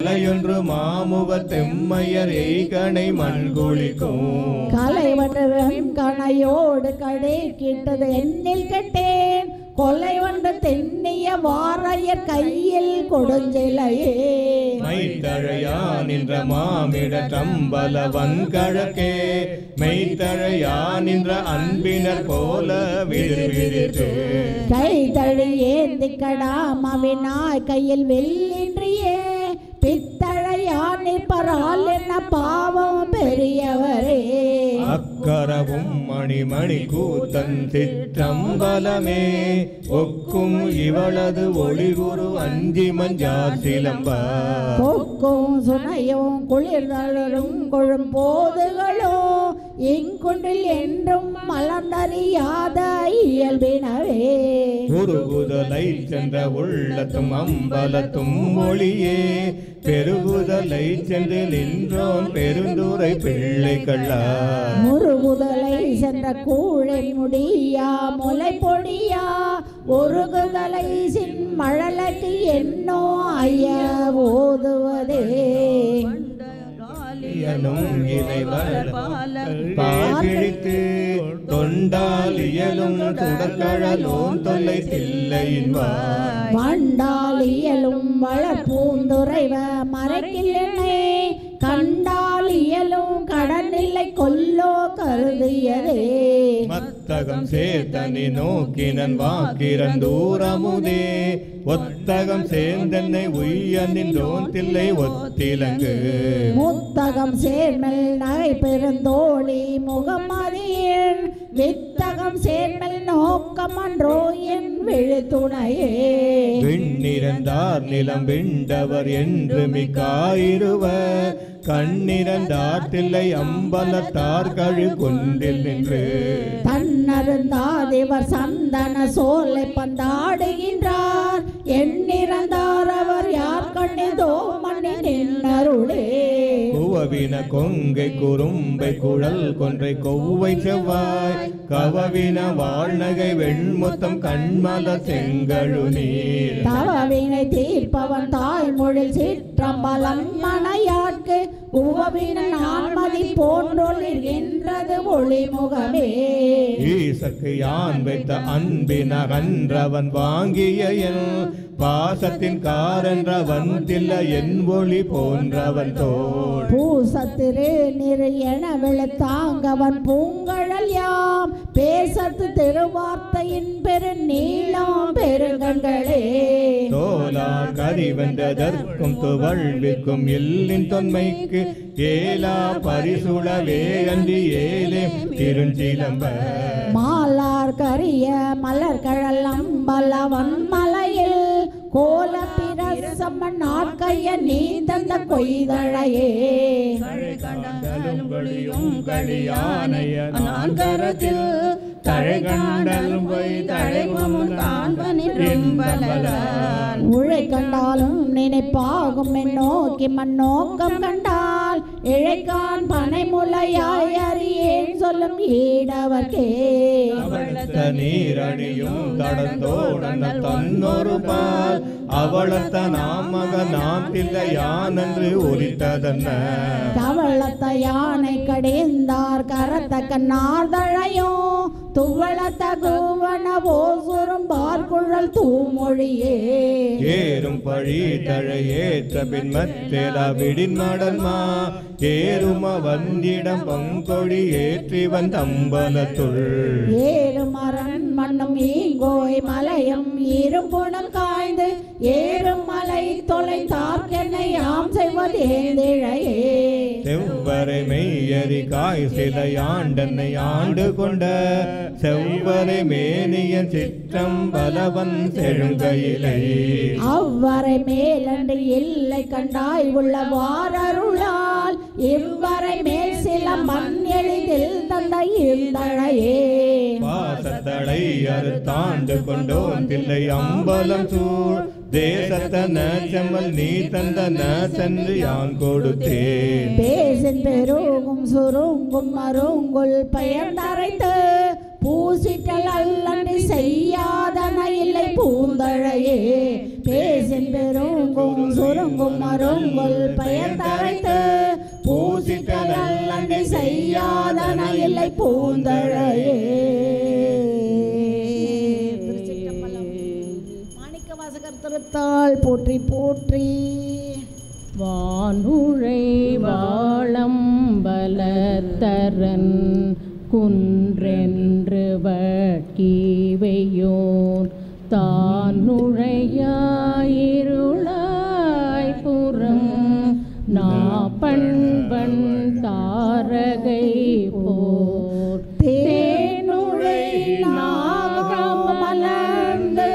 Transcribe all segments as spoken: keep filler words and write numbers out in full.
கலையொன்று மாமுக தெம்மையர் எய்கணை மண்குளிக்கும் கலைவன் கணையோடு கடை கிட்டது எண்ணில் கெட்டேன் கொலை ஒன்று தென்னிய வாரையர் கையில் கொடுஞ்சிலையே மைத்தழையா நின்ற மாமிட தம்பல வன்கழக்கே மெய்த்தழையா நின்ற அன்பினர் போல விதிர் விதித்து கை தழி ஏந்தி கடாமவினாய் கையில் வெல்லின்றியே பித்தழையா நிற்பரால் என்ன பாவம் பெரியவரே அக்கரவும் மணிமணி கூத்தன் சிற்றம்பலமே ஒக்கும் இவளது ஒளிகுரு அஞ்சி மஞ்சார் சிலம்ப கொக்கும் சுனையும் குளிர்தளரும் கொழும் போதுகளோ இங்குன்றில் என்றும் மலர்ந்தறியாத இயல்பினவே உருகுதலை சென்ற உள்ளத்தும் அம்பலத்தும் ஒளியே பெருகுதலை சென்று நின்றோம் பெருந்துரை பிள்ளைகளா முருகுதலை சென்ற கூழை முடியா முளை பொடியா ஒருகுதலை சின் மழலைக்கு என்னோ ஐய ஓதுவதே பாழித்து தொண்டால் இயலும் தொடக்கழலோன் தொல்லை தில்லையின் வண்டால் இயலும் வளர்ப்பூந்துரைவ மறைக்கில்லை கண்டால் இயலும் கடனில்லை கொல்லோ கருதியதே மத்தகம் சேர்த்தனி நோக்கினன் வாக்கிரன் தூரமுதே ஒத்தகம் சேர்ந்தன்னை உய்ய நின்றோன் தில்லை ஒத்திலங்கு முத்தகம் சேர்மல் நகை பெருந்தோழி முகமதியின் வித்தகம் சேர்மல் நோக்கமன்றோ என் விழுத்துணையே விண்ணிறந்தார் நிலம் விண்டவர் என்று மிக்காயிருவர் கண்ணிறந்தாட்டில்லை அம்பலத்தார் கழு கொண்டில் நின்று தன்னருந்தாதிவர் சந்தன சோலை பந்தாடுகின்றார் எண்ணிறந்தார் அவர் யார் கண்ணிதோ மண்ணி நின்னருளே குவவின கொங்கை குறும்பை குழல் கொன்றை கொவ்வை செவ்வாய் கவவின வாழ்நகை வெண்முத்தம் கண்மல செங்கழு நீர் தவவினை தீர்ப்பவன் தாய்மொழில் சிற்றம்பலம் மனையாட்கு உவவின நான்மதி போன்றொழில் என்றது ஒளிமுகமே ஈசக்கு யான் வைத்த அன்பின அன்றவன் வாங்கிய என் பாசத்தின் காரன்றவன் தில்ல என் ஒளி போன்றவன் தோள் பூசத்திரு நிறு என விழுத்தாங்கவன் பூங்கழல் யாம் பேசத்து திருவார்த்தையின் பெரு நீளம் பெருங்கண்களே தோலார் கறி வென்றதற்கும் துவழ்விற்கும் எல்லின் தொன்மைக்கு ஏலா பரிசுளவே அன்றி ஏலே திருஞ்சிலம்ப மாலார் கரிய மலர் கழல் அம்பலவன் மலையில் கோல பிரசம்மன் நாட்கைய நீ தந்த கொய்தழையே கழுகண்டலும் களியானைய நான் கரத்தில் தழைகண்டலும் போய் தழைவமும் காண்பனிரும்பலன் உழை கண்டாலும் நினைப்பாகும் என் நோக்கி மண்ணோக்கம் கண்டால் இழைக்கான் பனைமுலையாய் அறியேன் சொல்லும் ஈடவர்க்கே அவளத்த நீரணியும் தடத்தோடன தன்னொரு பால் அவளத்த நாமக நாம் தில்லை யானன்று ஒலித்ததன்ன தவளத்த யானை கடிந்தார் கரத்த கண்ணார்தழையோ துவளத்த குவன ஓசுரும் பார்க்குழல் தூமொழியே ஏறும் பழி தழையேற்ற பின் மற்றேல விடின் மடன்மா ஏறும வந்திடம் பங்கொடி ஏற்றி வந்தம்பலத்துள் ஏறும் அரண் மண்ணும் ஈங்கோய் மலையும் இரும்புணம் காய்ந்து ஏறும் மலை தொலை தார்க்கென்னை யாம் செய்வதேந்திழையே செவ்வரை மெய்யறி காய் சிலையாண்டனை ஆண்டு கொண்ட செவ்வரை மேனியன் சிற்றம்பலவன் செழுங்கையிலை அவ்வரை மேலன்று இல்லை கண்டாய் உள்ள வாரருளால் இவ்வரை மேல் சில மண் எளிதில் தந்த இருந்தழையே பாசத்தடை அறுத்தாண்டு கொண்டோன் தில்லை அம்பலம் சூழ் தேசத்தன செம்மல் நீ தந்தன சென்று யான் கொடுத்தேன் பேசின் பெருகும் சுருங்கும் மருங்குள் பெயர்ந்தரைத்து பூசிட்டல் அல்லன்றி செய்யாதன இல்லை பூந்தழையே பேசின் பெருங்கும் சுருங்கும் மருங்குல் பெயர் தரைத்து பூசிட்ட நல்லண்டை செய்யாதன இல்லை பூந்தழையே. மாணிக்க வாசகர் திருத்தாள் போற்றி போற்றி. வானுழை வாழம்பலத்தரன் குன்றென்று வட்கிவையோன் தானுழையாயிருளாய் புறம் நாப்பண்பன் தாரகை போர் தேனுழை நாகம் மலர்ந்து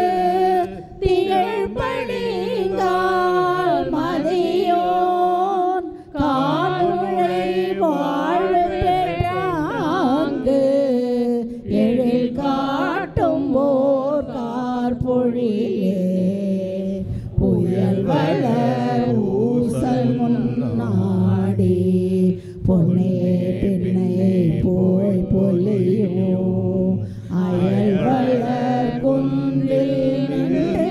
திகழ்படிங்கால் மதியோன் கானுழை வாழ் பெற்றாங்கு எழில் காட்டும் போர் கார்பொழிலே புயல் வளர் ஊசல் முன்னாடி பொன்னே பின்னை போய் பொலியோ அயல் வளர் குன்றில் நின்று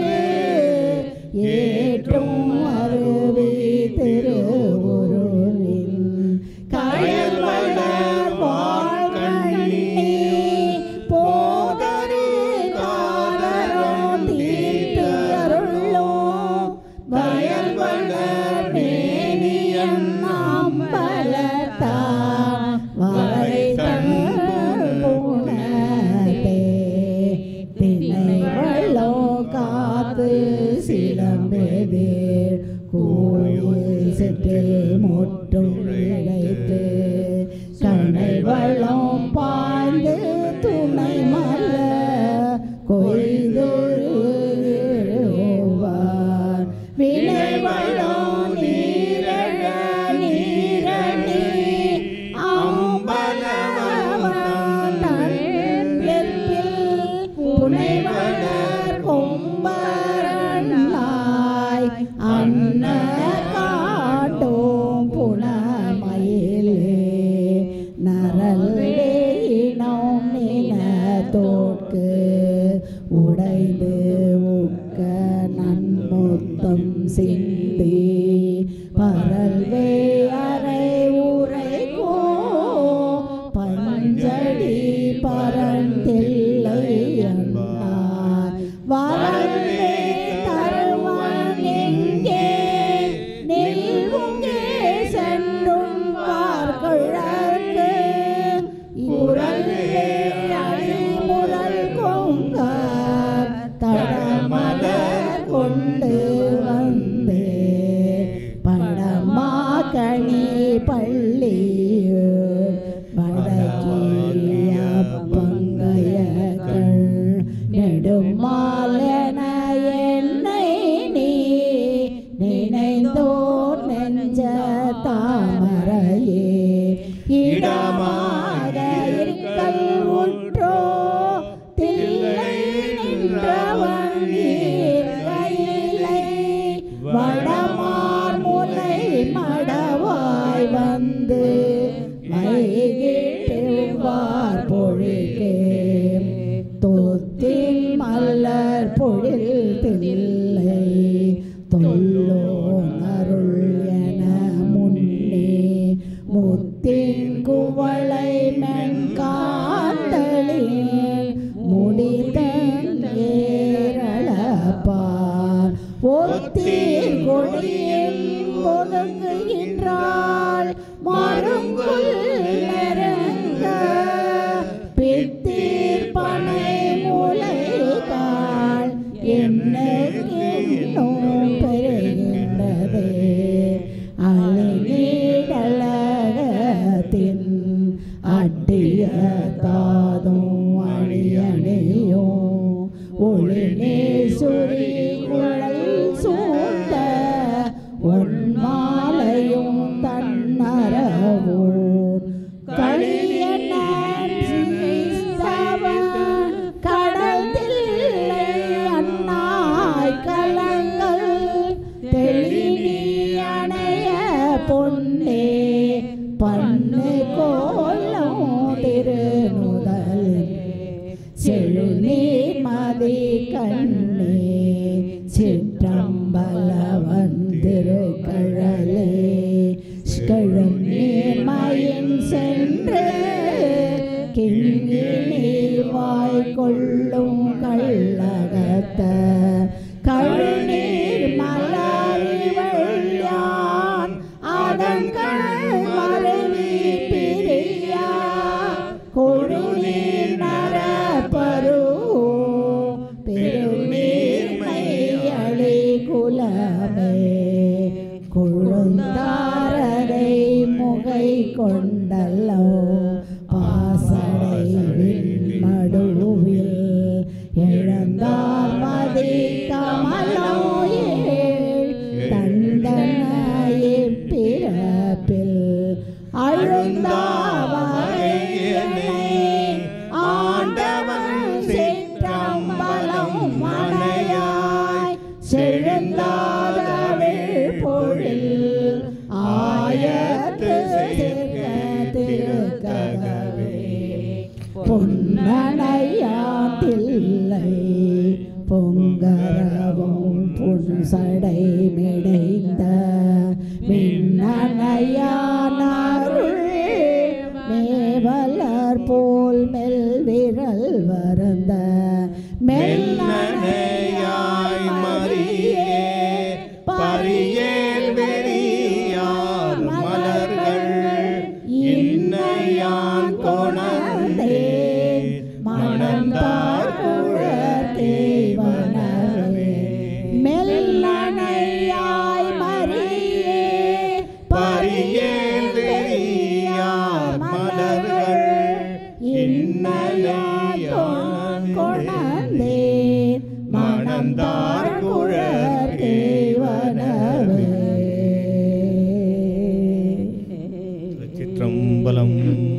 ஏற்றும் அருவி திருவுருளின் கயல் வளர் வாழ்கண்ணி போதரு காதரும் தீர்த்து அருளோ வயல் வளர் மேனியன் அம்பலத்தான் வரை தன்புணத்தே திணை வள்ளோ காத்து சிலம்பெதிர் கோயில் செட்டில் மொட்டுழைத்து கண்ணை வள்ளம் பாய்ந்து துணை மலர் கொய்தொழுவார் வினை வள்ளம் நீரழ நீரணி அம்பலவன் தன்பில் புனை வளர் கொம்பரனாய் அன்ன காட்டும் புனமயிலே நரல்வே இனம் நினத்தோட்கு உடைந்து உக்க நன்முத்தம் சிந்தி பரல்வே அறை உரைக்கோ பஞ்சடி பரந்தில்லை அண்ணார் வரல்வே தருவன் எங்கே நில்வுங்கே சென்றும் பார்கழற்கு உரல்வே அழிமுரல் கொங்கார் தடமலர் கொண்டு வந்தே படமா கனி பள்ளியோ வடக்கிய பங்கையகள் நெடுமாலன என்னை நீ நினைந்தோர் நெஞ்ச தாமரையே இடமாக இருக்கல் உற்றோ தில்லை நின்றவன் ஈர்கையிலை வடமார் முலை மடவாய் வந்து மைகிட்டுவார் பொழிகே தொத்தின் மலர் பொழில் தில்லை தொல்லோன் அருள் என முன்னே முத்தின் குவளை மென்காத்தலில் முடிதன் ஏரளப்பார் ஒத்தீர் கொடியில் ஒதுங்குகின்றாள் மருங்குல் நெருங்க பித்தீர் பனை முளைகாள் என்னும் பெறுகின்றதே அழிநீடலகத்தின் அட்டிய தாதும் அணியணியோ ஒளிநே சுரி குழல் சூழ்ந்த ஒன்மாலையும் தன்னரவோன் களியன கடல் தில்லை அண்ணாய் கலங்கள் தெளினி அணைய பொன்னே பண்ணு கோலம் திருநுதல் செழுநீர் மதி கண்ணே சிற்றா கழும் நீர்மயின் சென்று கிண்ணி நீர்வாய் கொள்ளும் கள்ளகத்த கழுநீர் மலரிவள் யான் அதன் கண் மருவி பிரியா கொழுநீர் நரப்பரு பெருநீர்மை அழி குலமே கொழுந்தாரரை முகை கொண்டல்லோ பாசடை மடுவில் இழந்தார் மதி கமலோயே தண்டனையே பிறப்பில் அழுந்தாவரையனை ஆண்டவன் சிற்றம்பலம் மனையாய் செழுந்தாதவிழ் பொழில் ஆயத்து சேர்க்க திருக்கதவே பொன்னணையாத்தில்லை பொங்கரவும் புன்சடை மிடைந்த மின்னணையானருள் மேவலர் போல் மெல் விரல் வருந்த மெல்லனையாய் மரியே பரியேல் வெறியார் மலர்கள் இன்னையான் கொணர்ந்தே மணந்தார் குழத்தேவனவே மெல்லணையாய் மரியே பரியேல் வெறியார் மலர்கள் இன்னையான் கொணர்ந்தே மணந்தார் குழத்தேவனவே சிற்றம்பலம்.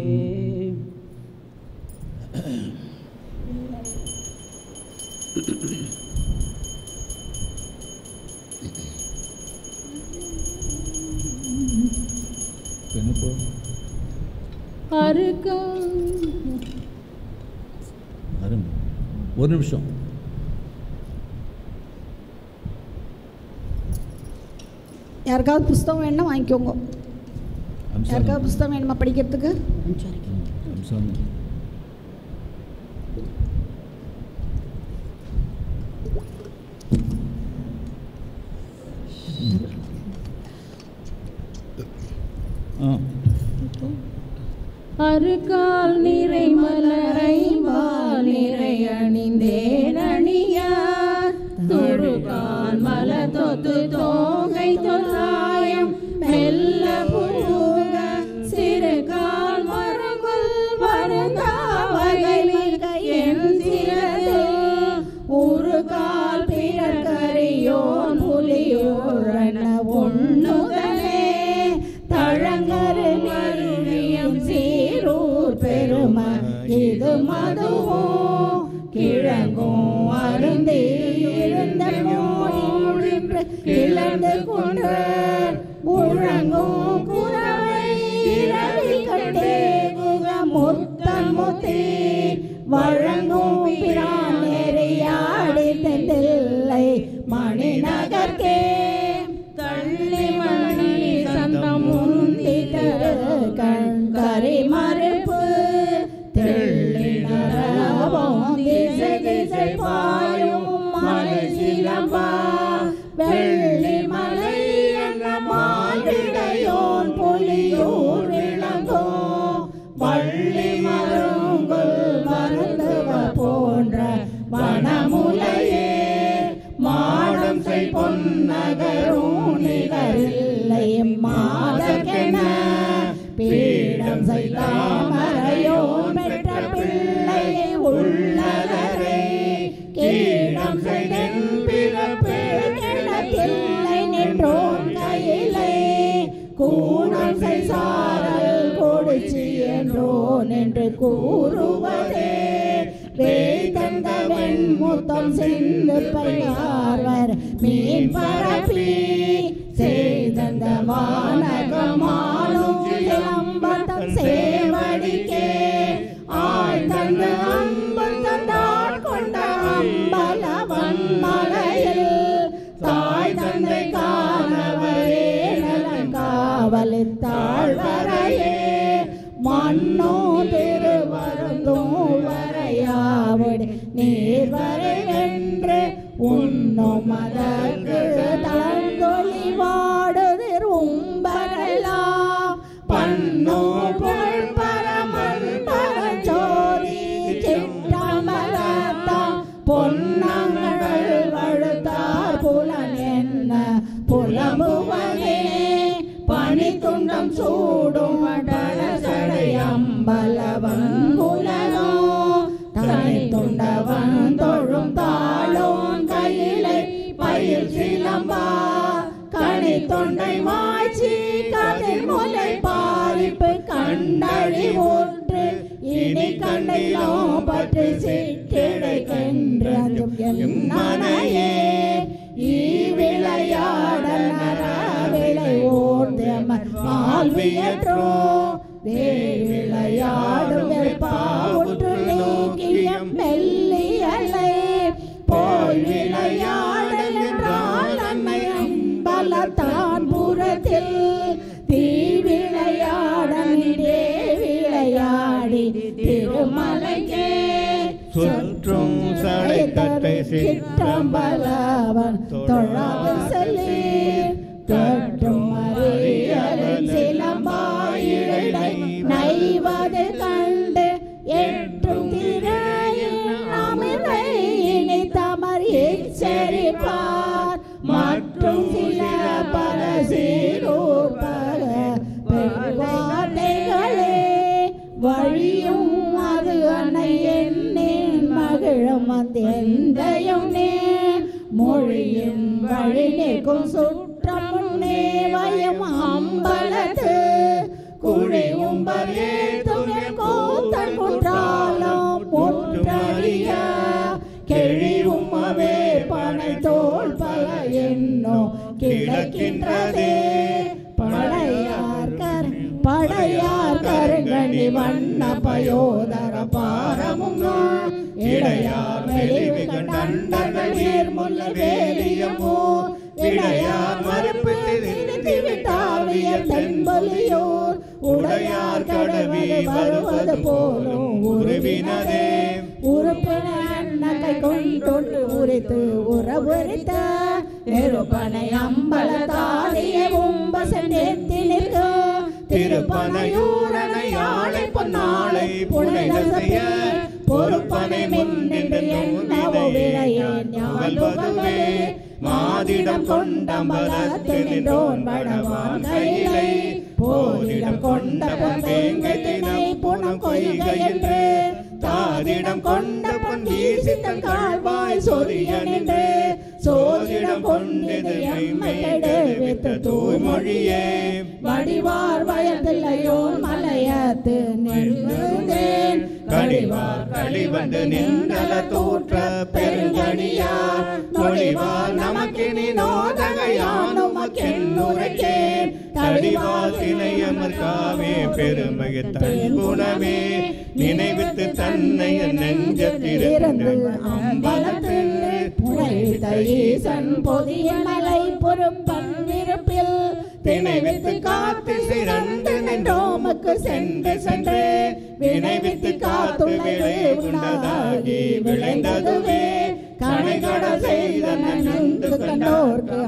ஒரு நிமிஷம். யாருக்காவது புஸ்தகம் வேணும்னா வாங்கிக்கோங்க. யாருக்காவது புஸ்தகம் வேணுமா படிக்கிறதுக்கு? அருகால் நிறை மலரை மால் நிறை அணிந்தேன் அணியார் துருகால் மலர் தொத்து தோகை தொல்லாயம் மெல்ல புழுக சிறுகால் மரங்குல் வருந்தா வகை மிக என் சிறதில் ஒரு கால் பிறர் கரியோன் புலியோரண உண்ணுதலே தழங்கரு மருவியம் சீரூர் பெரும இது மதுவோ கிழங்கும் அருந்தி இருந்த மோடின்று கிளந்து கொன்ற முழங்கும் குறவை இரவி கண்டே குக முத்தம் முத்தி வழங்கும் பிரான் நெறியாடி தெந்தில்லை மணி நகர்க்கே தள்ளி மணி சந்தம் முந்தி தரு கண் கரி மறுப்பு தெள்ளி நரவம் திசை திசை பாயும் மலை சிலம்பா வெள்ளி மலை என்ற மாவிடையோன் புலியூர் விளங்கோ வள்ளி மருங்குல் மருந்துவ போன்ற வனமுலையே மாடம் செய் பொன்னகரும் நிகரில்லை மாதக்கென பீடம் செய்தாமரையோன் பெற்ற பிள்ளை உள்ளகரை கீடம் செய்தென் பிறப்பு கிணத்தில்லை நின்றோன் கையிலை கூணம் செய் சாரல் கொடுச்சி என்றோன் என்று கூறுவதே வேய் தந்த வெண்முத்தம் சிந்து பையார்வர் மீன் பரப்பி செய்தந்த வானகமானும் சிலம்பத்தம் சேவடிக்கே ஆள் தந்த அன்பு தந்தாள் கொண்ட அம்பலவன் மலையில் தாய் தந்தை காணவரே நலங்காவ வலித்தாள் வரையே மண்ணோ திருவருந்தும் வரையாவிடு நீர் வரைவென்று உண்ணும் அதற்கு தந்தொழி வாடுதிர் உம்பரெல்லாம் பண்ணோ புகழ் பரமன் பரஞ்சோதி சிற்றம்பலத்தாம் பொன்னங்கள் வழுத்தார் புலன் என்ன புலம்புவனே பனி துண்டம் சூடும் சடை அம்பலவன் புலனோ தனி துண்டவன் தொழும் தாளோன் கையிலை பயில் சிலம்பா கனி தொண்டை மாய்ச்சி கதிர் முலை பாரிப்பு கண்டழி ஒன்று இனி கண்ணிலோ பற்றி சிற்றிடைக்கின்ற மனையே ஈ விளையாட நர விளை ஓர்ந்தமர் வாழ்வியற்றோ விளையாடும் வெப்பாவுற்று நீக்கியம் மெல்லியலை போய் விளையாடல் என்றால் அன்னை அம்பலத்தான் புறத்தில் தீ விளையாட நின்றே விளையாடி திருமலைக்கே சுற்றும் சடை தட்டை சிற்றம்பலவன் தொழாது செல்லி தொற்றும் அறியலின் சிலம்பாயிழை நைவது கண்டு எட்டும் திரையில் அமிர்தை இனி தமர் எச்சரிப்பார் மற்றும் சில பல சீரூர் பல பெருவாதைகளே வழியும் அது அன்னை எண்ணின் மகிழும் அந்தெந்தையும் நே மொழியின் வழி நிற்கும் சுற்றம் முன்னே வயம் அம்பலத்து குழி உம்பர் ஏத்தும் கோத்தன் குன்றாலும் ஒன்றறிய கெழி உம்மவே பனை தோல் பல என்னோ கிடக்கின்றதே படையார் கர் படையார் கருங்கணி வண்ண பயோதர பாரமும் இடையார் மெலிவு கண்டங்கள் நீர்முல்ல வேலியமோ இடையார் மறுப்பு திருத்தி விட்டாவிய தென்பொலியோர் உடையார் கடவி வருவது போலும் உருவினரே உறுப்பினர் நகை கொண்டு உரைத்து உறவுரித்த நெருப்பனை அம்பல தாலிய உம்பசனேத்தி நிற்கும் திருப்பனையூரனை ஆளை பொன்னாளை புனைத செய்ய பொறுப்பனை முன்னின்று எண்ணவோ விளையேன் ஞாபகமே மாதிடம் கொண்டம்பலத்து நின்றோன் வடவான் கையிலை போதிடம் கொண்ட பொங்கை திணை புனம் கொய்கை என்று தாதிடம் கொண்ட பொன் வீசித்தன் கால்வாய் சொரிய நின்று சோதிடம் கொண்டது எம்மை கெடுவித்து தூய்மொழியே வடிவார் வயதில்லையோ மலையத்து நின்றேன் கடிவார் களிவந்து நின்றல தூற்ற பெருங்கடியார் நொழிவார் நமக்கினி நோதகையானுமக்கென்னுரைக்கேன் தடிவார் திணையமர்காவே பெருமைய தன்புணவே நினைவித்து தன்னை நெஞ்சத்திலிருந்து அம்பலத்தில் புனைத்த ஈசன் பொதிய மலை பொறுப்பன் விருப்பில் திணைவித்து காத்து சிறந்து நின்றோமுக்கு சென்று சென்று வினைவித்து காத்து விளை உண்டாகி விளைந்ததுவே கணைகட செய்த நன்று கண்டோர்க்கு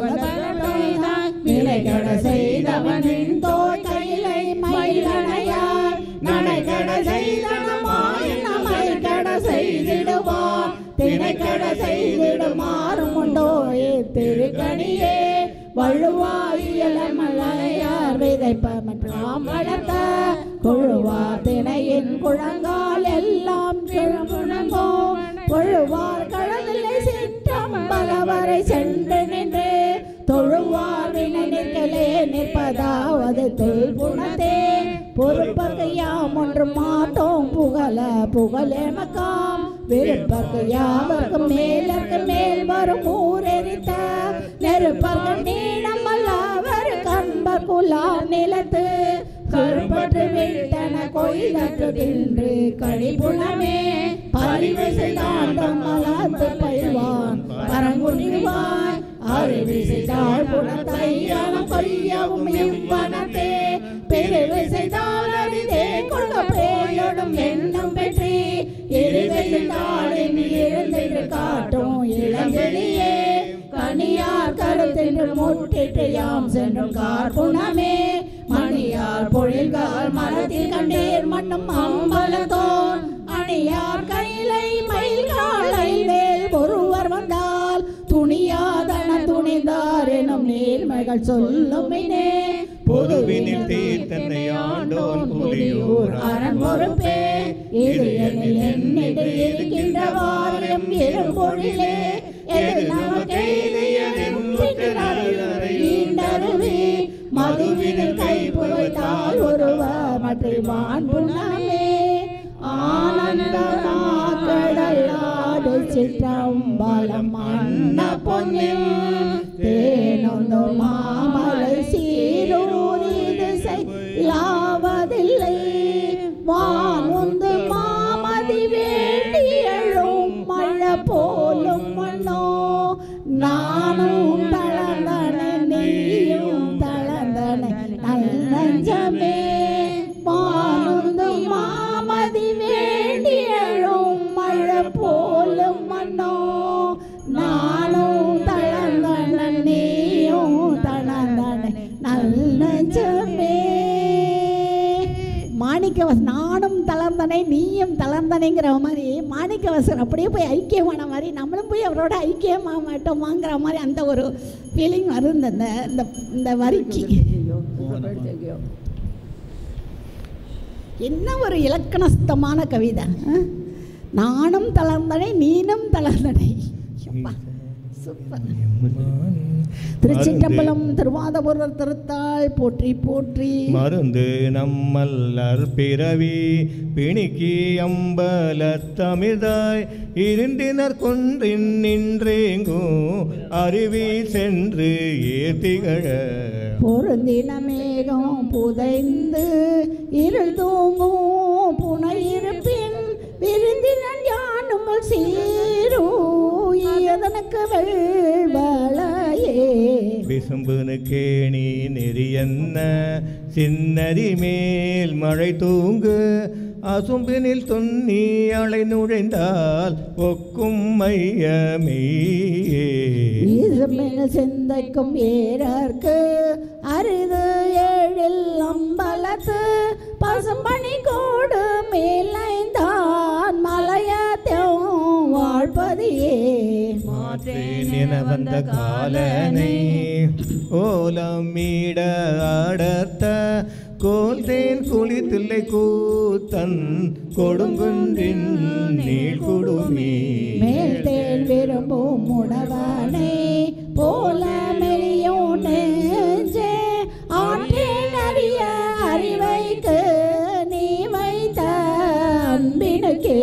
விளைகட செய்தவனின் தோய் கையிலை மயிலனையார் நனைகட செய்தனமாய் நமை கட செய்திடுவார் திணைக்கட செய்திடுமாறும் உண்டோ திருக்கணியே வழுவாயியல மலையார் விதைப்ப மற்றும் வளர்த்த கொழுவார் திணையின் குழங்கால் எல்லாம் கிழமுழங்கோ கொழுவார் கடலிலே சிற்றம்பலவரை சென்று நின்று தொழுவார் வினை நிற்கலே நிற்பதாவது தொல்புணத்தே பொறுப்பற்கு யாம் ஒன்று மாட்டோம் புகழ புகழேமக்காம் விருப்பற்கு யாவர்க்கு மேலற்கு மேல் வரும் ஊரெரித்த நெருப்பற்கு நீளமல்லவர் கண்பர் குலாம் நிலத்து கருப்பற்று விட்டன கொய்தற்று தின்று கழிப்புணமே பறிவு செய்தாண்டம் மலத்து பயில்வான் பரங்குனிவாய் அறிவிசைத்தாள் புனத்தையானம் கொய்யவும் இவ்வனத்தே பெருவிசைத்தாள் அறிதே கொண்ட பேயோடும் எண்ணம் பெற்றி இருவைத்தாளின் எழுந்தின்று காட்டும் இளங்கெளியே கனியார் கருத்தென்று முட்டிட்டு யாம் சென்றும் கார்புணமே மணியார் பொழில்கால் மரத்தில் கண்டீர் மண்ணும் அம்பலத்தோன் அணியார் கையிலை மயில்காலை மேல் ஒருவர் வந்தால் துணியாதன துணிந்தார் எனும் நேர்மைகள் சொல்லும் பொதுவினில் தீர்த்தனை ஆண்டோன் புலியூர் அரண் பொறுப்பே இது எனில் என்னிட இருக்கின்ற வாரியம் இரும்பொழிலே எது நமக்கெய்தருவி மதுவினில் கை புகைத்தால் ஒருவர் மற்ற வான்புண்ணமே ஆனந்தமாக்கடலாடு சிற்றம்பலம் அன்ன பொன்னில் தேனொன்று மாமலை சீரூரிது செய்யாவதில்லை வானுந்து மாமதி வேண்டி எழும் மழை போலும் மண்ணோ நானும் தளர்ந்தன நீயும் தளர்ந்தன நல்லஞ்சமே வானுந்து மாமதி வேண்டி எழும் மழை போலும் மண்ணோ நானும் தளர்ந்தன நீயும் தளர்ந்தன நல்லஞ்சமே மாணிக்கவாசன் நானும் தளர்ந்தனை நீயும் தளர்ந்தனைங்கிற மாதிரி மாணிக்கவாசன் அப்படியே போய் ஐக்கியமான மாதிரி நம்மளும் போய் அவரோட ஐக்கியமாக மாட்டோமாங்கிற மாதிரி அந்த ஒரு ஃபீலிங் வரும் இந்த இந்த இந்த வரிக்கு. என்ன ஒரு இலக்கணஸ்தமான கவிதை. நானும் தளர்ந்தனை நீனும் தளர்ந்தனை. சூப்பர். திருச்சிற்றம்பலம் திருவாதபுரர் திருத்தாள் போற்றி போற்றி. மருந்து நம்மல்லர் பிறவி பிணிக்கி அம்பலத்தமிதாய் இருந்தினர் கொன்றின் நின்றேங்கும் அருவி சென்று ஏத்திகழ பொருந்தின மேகம் புதைந்து இருள் தூங்கும் புனையிருப்பின் விருந்தினன் யானும் சீரூ அதனுக்கு வெள்வளையே விசும்புனு கேணி நெறியன்ன சின்னரி மேல் மழை தூங்கு அசும்பினில் துண்ணி அலை நுழைந்தால் ஒக்கும் மையமே சிந்தைக்கும் ஏறற்கு அரிது ஏழில் அம்பலத்து பசும்பணி கோடு மேலைந்தான் மலையத்தம் வாழ்பதியே மாற்றேன் வந்த காலனை ஓலம் மீட அடர்த்த கோல்தேன் குளித்தில்லை கூத்தன் கொடுங்குன்றின் நீள் குடுமி மேல்தேன் விரும்பும் உணவனை போல மெலியும் நெஞ்சே ஆற்றேன் அறிய அறிவைக்கு நீ வைத்த அன்பினுக்கே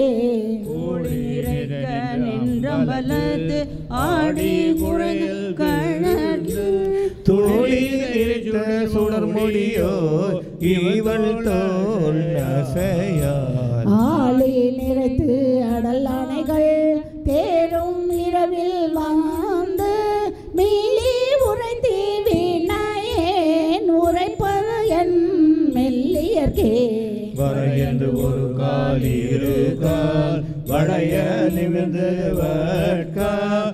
நின்றம்பலத்து ஆடி குழையில் கழகு தோழில் சுடர் முடியோ இவள் தோல் அசையார் ஆளி நிறைத்து அடல் அணைகள் தேரும் இரவில் வந்து மீளி உரைத்தி வீணையேன் உரைப்பது என் மெல்லியர்கே வரையன்று ஒரு கால் இரு கால் வளைய நிமிர்ந்து வட்கா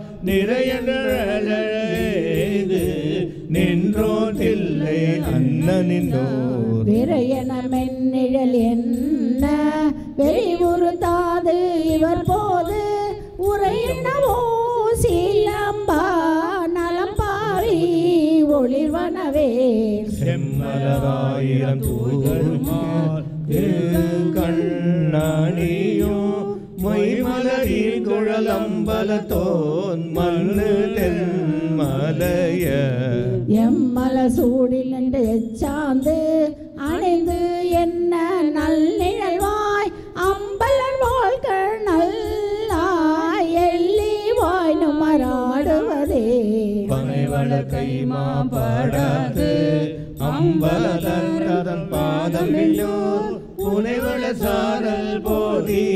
நிறையது நின்றோ தில்லை அன்ன நின்றோ விரையன மென்னிழல் என்ன வெறிவுறுத்தாது இவர் போது உரையினவோ சீலம்பா நலம்பாரி ஒளிர்வனவே செம்மலராயிரம் தூர்மால் கண்ணாணியும் மொய்மலரின் குழலம்பலத்தோன் மண்ணு தென்மலைய எம்மல சூடில் நின்று எச்சாந்து அணைந்து என்ன நல்நிழல்வாய் அம்பலர் வாழ்கள் நல்லாய் எள்ளி வாய் நுமராடுவதே பனை வழக்கை மாம்படாது அம்பலதன் பாதம் இல்லோர் புனைவள சாரல்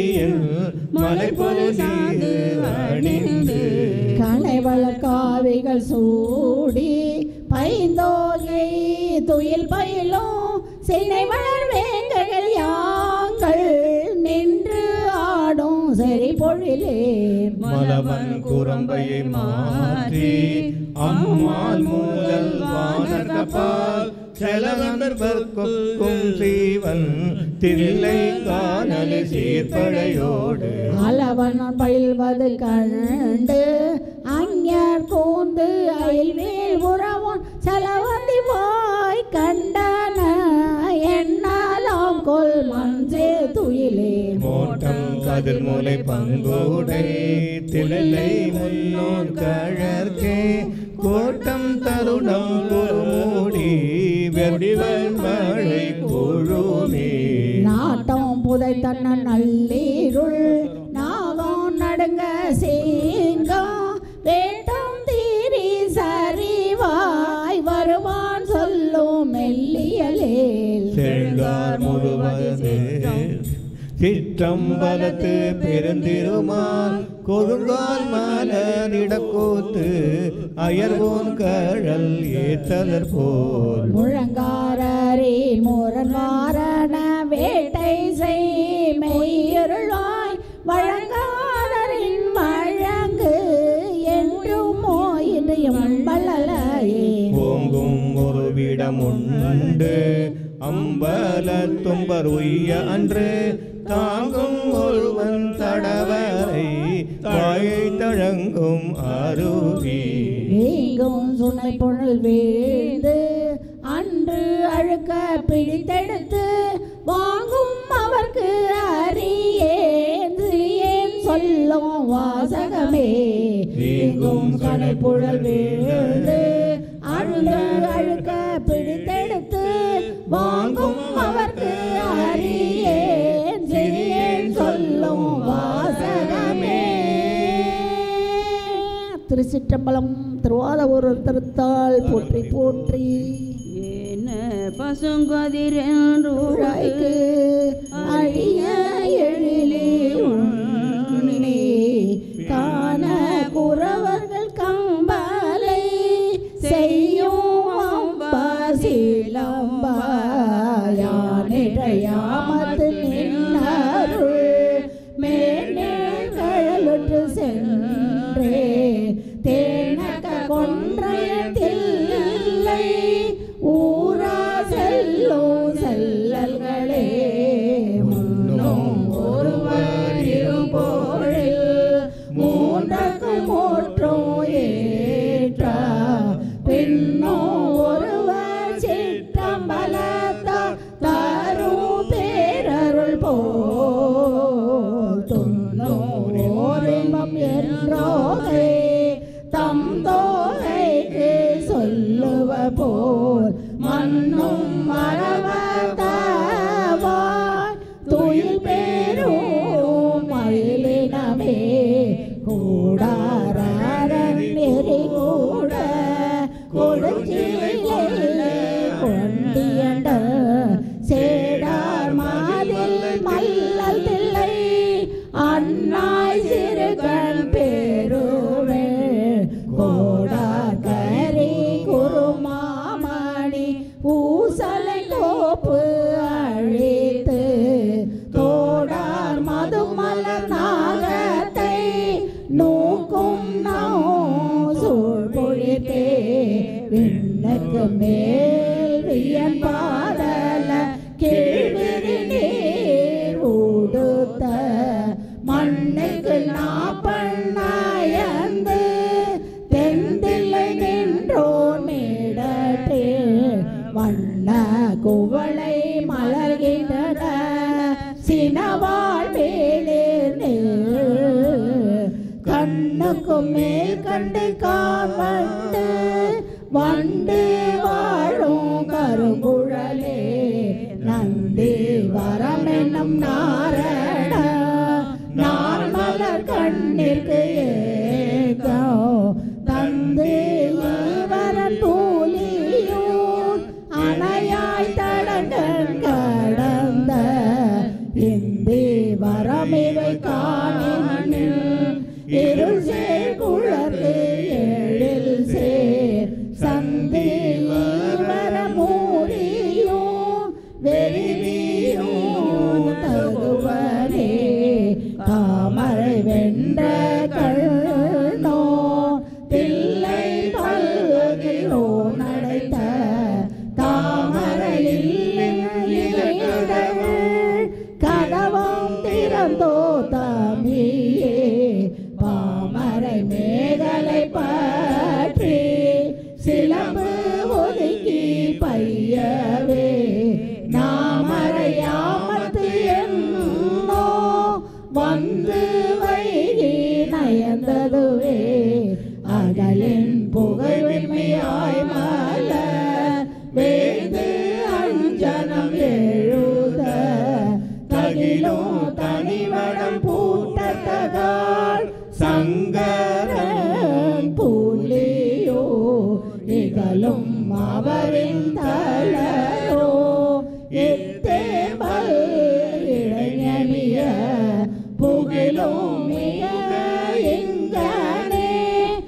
போதியில் மலை பொருதி அணிந்து கனைவள காவிகள் மலர்கள் சூடி பைந்தோகை துயில் பயிலும் சினை வளர் வேங்கைகள் யாங்கள் நின்று ஆடும் சரி பொழிலே மலவன் குரம்பையை மாற்றி அம்மாள் மூலல் வானர்கபால் செலவன்பர்க்கும் சீவன் தில்லை காணலி சீர்படையோடு அளவன் பயில்வது கண்டு அஞ்ஞர் கூந்து அயில்வேல் உறவன் செலவந்தி வாய் கண்டன என்னாலாம் கொல் மஞ்சே துயிலே மோட்டம் கதிர்மூலை பங்கோடை தில்லை முன்னோன் கழற்கே கோட்டம் தருணம் குருமூடி வெடிவன் மழை குழுமே நாட்டம் புதை தன்ன நல்லீருள் நாகம் நடுங்க சீங்கம் வேட்டம் தீரி சரிவாய் வருவான் சொல்லும் மெல்லியலேல் செழ்கார் முழுவது சிற்றம்பலத்து பெருந்திருமான் கொடுங்கால் மலரிடக்கூத்து அயர்வோன் கழல் ஏத்தலர் போல் முழங்காரே முரண் வாரண வேட்டை செய் மெய்யருளாய் வழங்காதரின் வழங்கு என்றும் மோயின்றையும் வள்ளலையே ஓங்கும் ஒரு விடம் உண்டு அம்பல தும்பர் உய்ய அன்று தாங்கும் ஒருவன் தடவரை தாயை தழங்கும் அருவி நீங்கும் சுனை பொருள் வீழ்ந்து அன்று அழுக்க பிடித்தெடுத்து வாங்கும் அவர்க்கு அறியேன் சிறியேன் சொல்லும் வாசகமே நீங்கும் சுனை பொருள் வீழ்ந்து அன்று அழுக்க பிடித்தெடுத்து வாங்கும் அவர்க்கு அறியேன் சிறியேன் சொல்லும் வாசகமே. திருச்சிற்றம்பலம் திருவாதவூர் திருத்தாள் போற்றி போற்றி என்ன பசுங்கதிரூழைக்கு அழிய எழிலே உண்ணி காண குறவர்கள் கம்பலை செய்யும் அம்பாசிலம்பா யானிடையாமத்து நின்னருள் மேனேழ் கழலுற்று சென்றே தேனக கொன்றையதில்லை ஊரா செல்லும் செல்லல்களே முன்னும் ஒருவர் இருபோழில் மூன்றக்கும் மூற்றும் ஏற்றா பின்னும் ஒருவர் சிற்றம்பலத்தா தரும் பேரருள் போல் துன்னோர் ஓரின்பம் என்றோகை தம் தோகைக்கு சொல்லுவ போல் மண்ணும் மரவதவாய் துயில் பேரும் மயிலினமே கூடாரன் நெறி கூட கொடுச்சிலே கொண்டியண்ட சேடார் மாதில் மல்லல் தில்லை அன்னாய் சிறுகண் பேருவே கோடார் கரி குருமாமணி பூசலை கோப்பு அழித்து தோடார் மதுமலர் நாகத்தை நோக்கும் சூழ்பொழித்தே விண்ணக்கு மேல் வியன் பாதல கீழ்விரி நீர் ஊடுத்த மண்ணுக்கு நாப்பண்ணாயந்து தெந்தில்லை நின்றோர் மேடட்டே வண்ண குவளை மலர்கின்ற சினவாழ் மேலே கண்ணுக்கு மேல் கண்டு காவட்டு வண்டு வாழும் கருங்குழலே நந்தி வரமென்னும் நாரண நான் மலர் கண்ணிற்கு ஏகோ தந்து ஈவரன் தூலியூர் அணையாய் தடங்கன் கடந்த இந்தி வரமிவை காணினில் இருள் சேர் குழந்தை எழில் சே வெறிவீரும் தகுவனே தாமரை வென்ற கண்ணோ தில்லை பல்கிலோ நடைத்த தாமரையில் கதவம் திறந்தோ தாமியே பாமரை மேகலை பற்றி சிலம்பு ஒதுக்கி பையவே நாமரையாமத்து என்னோ வந்து வைகி நயந்ததுவே அகலின் புகழ்மையாய் மல வேந்து அஞ்சனம் எழுத தகிலோ தனிவடம் பூட்டத்தகால் சங்கரன் புலியோ நிகழும் அவரின் தலரோ இத்தேவல் இளைஞனிய புகழும் மிக இங்கனே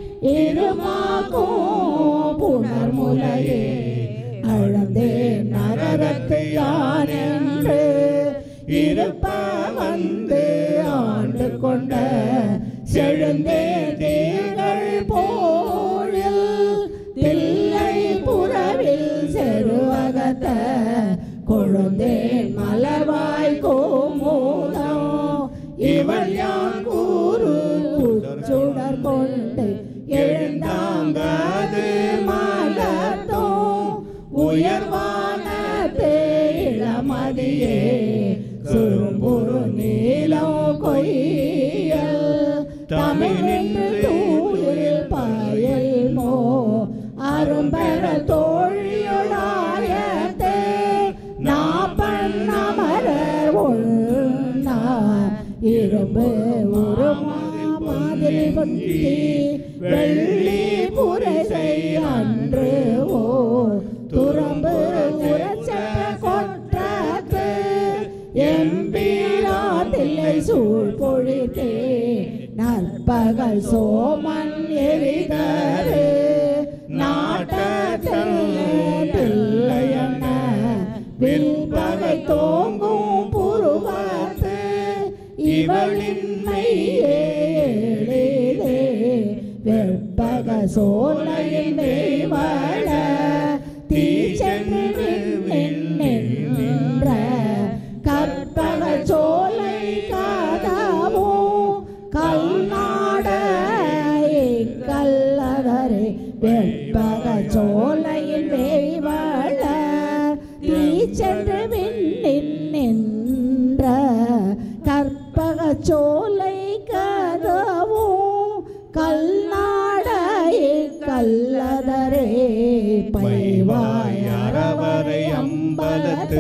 இருமாக்கும் புனர்முலையே அழந்தே நரகத்து யானென்று இருப்ப வந்து ஆண்டு கொண்ட செழுந்தே தீர்கள் போழில் தில்லை புறவில் செருவகத்த கொழுந்தேன் மலர்வாய் கோமோதம் இவள் யான் கூறு சுடர் கொண்டு எழுந்தாங்காது மலர்த்தோ உயர்வான தேளமதியே சுரும்புரு நீலம் கொய்யல் தமிழின் தூயில் பயல் மோ அரும்பெற தோழியுடாயத்தே நாப்பன் அமரர் ஒன்னா இரும்பு ஒரு மாதிரி பொந்தி வெள்ளி புரைசை அன்று ஓ துறம்பு உரச்சட்ட கொற்றத்து எம்பீராத்தில்லை சூழ் பொழித்தே நற்பகல் சோமன் எரிதரு நாட்டத்தில்லையன வில்பகை தோங்கும் புருவத்து இவளின் மையே எளிதே வெப்பக சோலையின் மேவள தீச்சென்று நின்ற கற்பக சோலை காதாவோ கல்நாட கல்லவரே வெப்பக சோலையின் மேவள தீச்சென்று நின்ற கற்பக சோலை கதவோ கல்நாட கல்லதரே பைவாயரவரை அம்பலத்து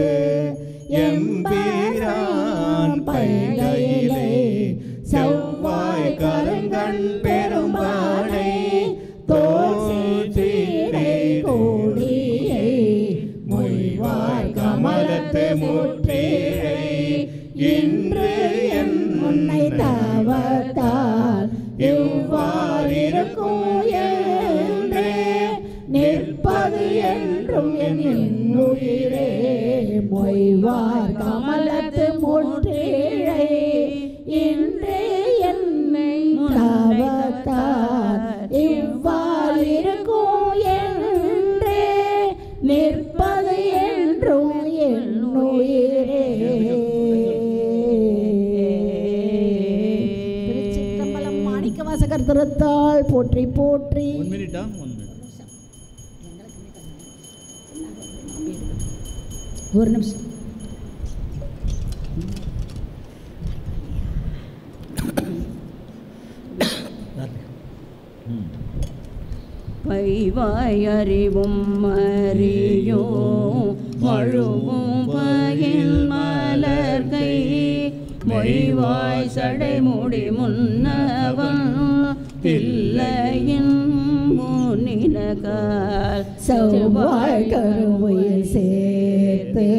எம்பீரான் பைகையிலே செவ்வாய் கருங்கண் பெரும்பானை தோசி சீடை கோடியை மொய்வாய் கமலத்து முற்றீழை இன்று என் முன்னை தவத்தால் இவ்வாறிருக்கும் என்றே நிற்பது என்றும் என் உயிரே மொய்வார் கமலத்து முற்றீழை இன்றே என்னை தவத்தால் இவ்வாறிருக்கும் என்றே நிற்பது என்றும் என் உயிரே. திருச்சிற்றம்பலம் மாணிக்கவாசகர் திருத்தாள் போற்றி போற்றி. ஒன் மினிட்டா ஒன் மினிட் ஒரு நிமிஷம். பைவாய் அறிவும் அறியோ மழுவும் பயில் மலர்கை மொய்வாய் சடைமுடி முன்னவன் தில்லையின் முன்னினகால் செவ்வாய் கருவையில் சேர்த்து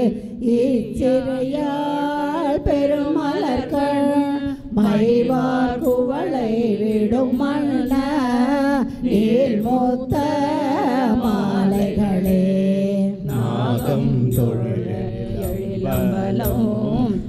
இச்சிறையால் பெருமலர்கள் மைவார் குவளை விடும் மண்ண நீல் மூத்த மாலைகளே நாகம் தொழில்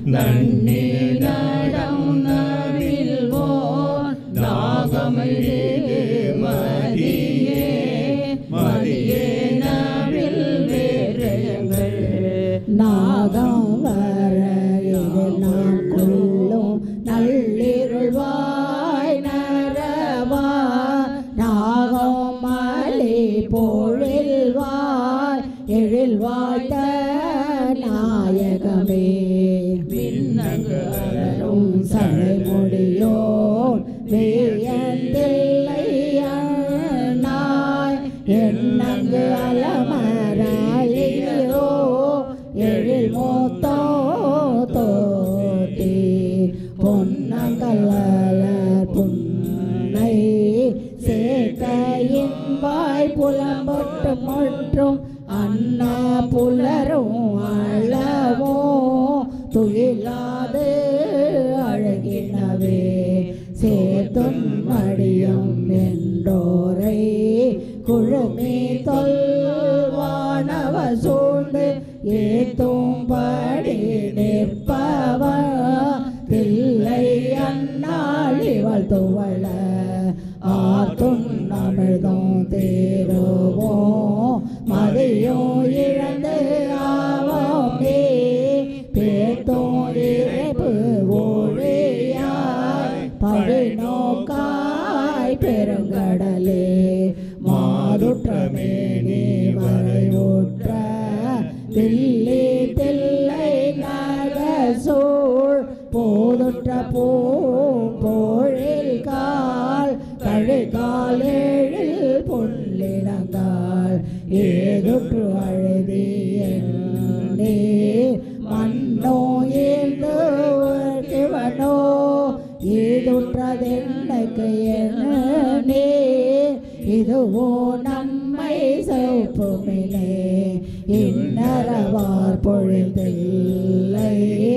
நன்னி நடம் நவில்வோன் நாகமிழே மதியே மதியே நவில் வேரங்கள் நாகம் வர நான் கொள்ளும் நள்ளிருள்வாய் நரவா நாகம் மலை பொழில்வாய் எழில்வாய்த்த நாயகமே பின்னங்கு அலரும் சடைமுடியோ வேயந்தில்லை நாய் எண்ணங்கு அலமரலியோ எழில் மூத்தோ தோட்டி பொன்னங்கலர் புன்னை சேக்கையின் வாய் புலம்பொட்டு முற்றும் அண்ணா புலரும் அளவோ துயிலாது அழகினவே சேர்த்தும் மடியம் என்றோரை குழுமி தொல்வானவ சூழ்ந்து ஏத்தும்படி நிற்பவ தில்லை அண்ணாள் இவள் துவள ஆத்தும் அமிழ்தும் தேருவோ மதியோ இழந்து ஆவோமே பேத்தோ இறைப்பு ஒழியாய் பழிநோக்காய் பெருங்கடலே மாதுற்றமே நீ வரைவுற்ற தில்லி தில்லை நகசூழ் போதுற்ற பூம்பொழில் கால் கழிகால் எழில் புள்ளிடங்கால் ஏதுற்று அழுதி எண்ணே மண்ணோ ஏந்து சிவனோ ஏதுற்றதென்னைக்கு எண்ணே இதுவோ நம்மை சௌப்புமிலே இன்னரவார் பொழுதில்லை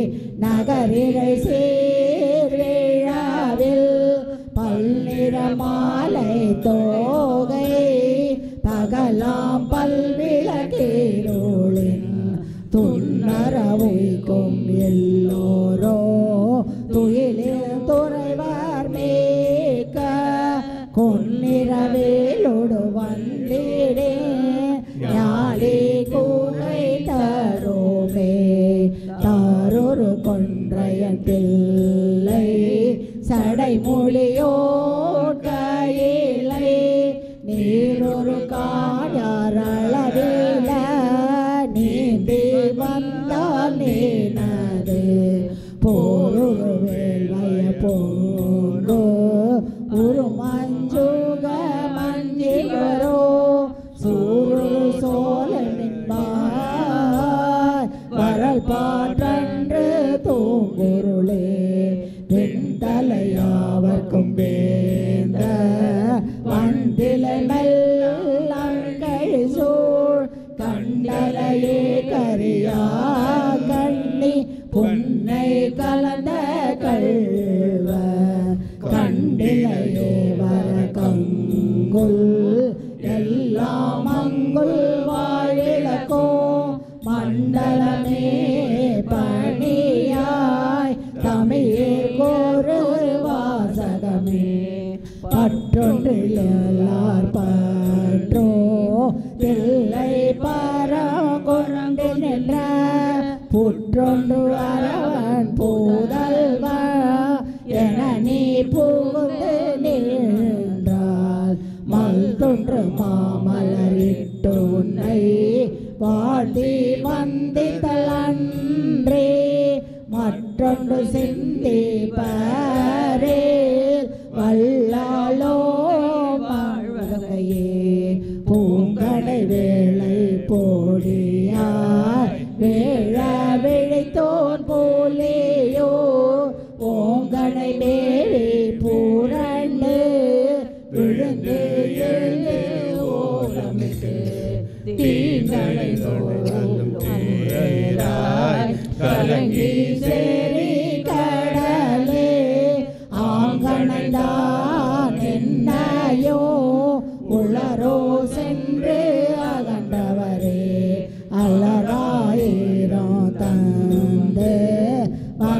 நகரிலை சேர்விழாவில் பல்நிற மாலை தோகை பகலாம் பல்விளக்கீரோளின் துன்னரவுக்கும் எல்லோரோ துயிலில் துறைவார் மேக்க கொன்னிரவேலோடு வந்திடே ஞாழி கூரை தரோமே தாரொரு கொன்றையன் பிள்ளை சடைமொழியோ கையிலை நீரொரு காயாரளவில நீந்தி வந்தால் நீனது போரொரு வேல்வய போங்கோ ஒரு மஞ்சுக மஞ்சிகரோ சூரு சோழனின்பாய் வரல் பாற்றன்று தூங்குருளே பின்தலையாவர்க்கும் வேந்த வந்திலை மெல்லங்கழி சூழ் கண்டலையே கரியா கண்ணி புன்னை கலந்த கள்வ கண்டிலையே வர கங்குல் எல்லாம் அங்குல் வாழிலக்கோ மண்டலமே பணியாய் தமிழ் கோரு வாசகமே பற்றொன்றிலார் பற்றோ தில்லை பரங்கொண்டு நின்ற புற்றொன்று அரவன் பூதல்வ என நீ புகுந்து நின்றால் மல் தொன்று மாமலரிட்டு உன்னை வாழ்த்தி வந்தித்தலன்றே மற்றொன்று சிந்தி பாரேல் வல்லாளோ வாழ்வகையே பூங்கடை வேளை போடியார் வேழ விழித்தோன் போலேயோ ஓங்கடை மேலே பூரண்டு விழுந்து எழுந்து ஓலமிட்டு தீங்களை கலங்கி சேரி கடலே ஆங்கணைந்தான் என்னையோ உளரோ சென்று அகண்டவரே அல்லராயிரம் தந்து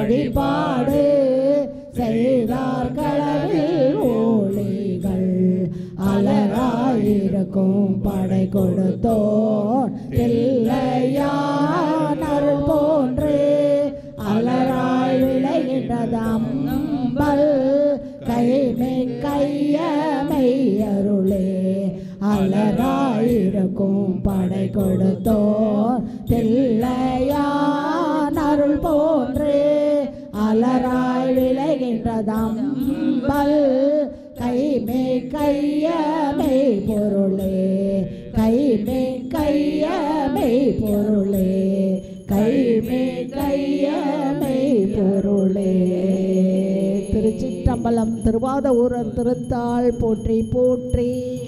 வழிபாடு செய்தார் களவில் ஓளிகள் அலராயிருக்கும் படை கொடுத்தோர் தில்லையான் அருள் போன்று அலராய் விளைகின்றதாம் பல் கைமை கையமை அருளே அலராயிருக்கும் படை கொடுத்தோர் தில்லையான் அருள் போன்று அலராய் விளைகின்றதாம் பல் கைமை கையமை பொருளே கைமை கையமை பொருளே கைமை கையமை பொருளே. திருச்சிற்றம்பலம். திருவாத ஊரர் திருத்தாள் போற்றி போற்றி.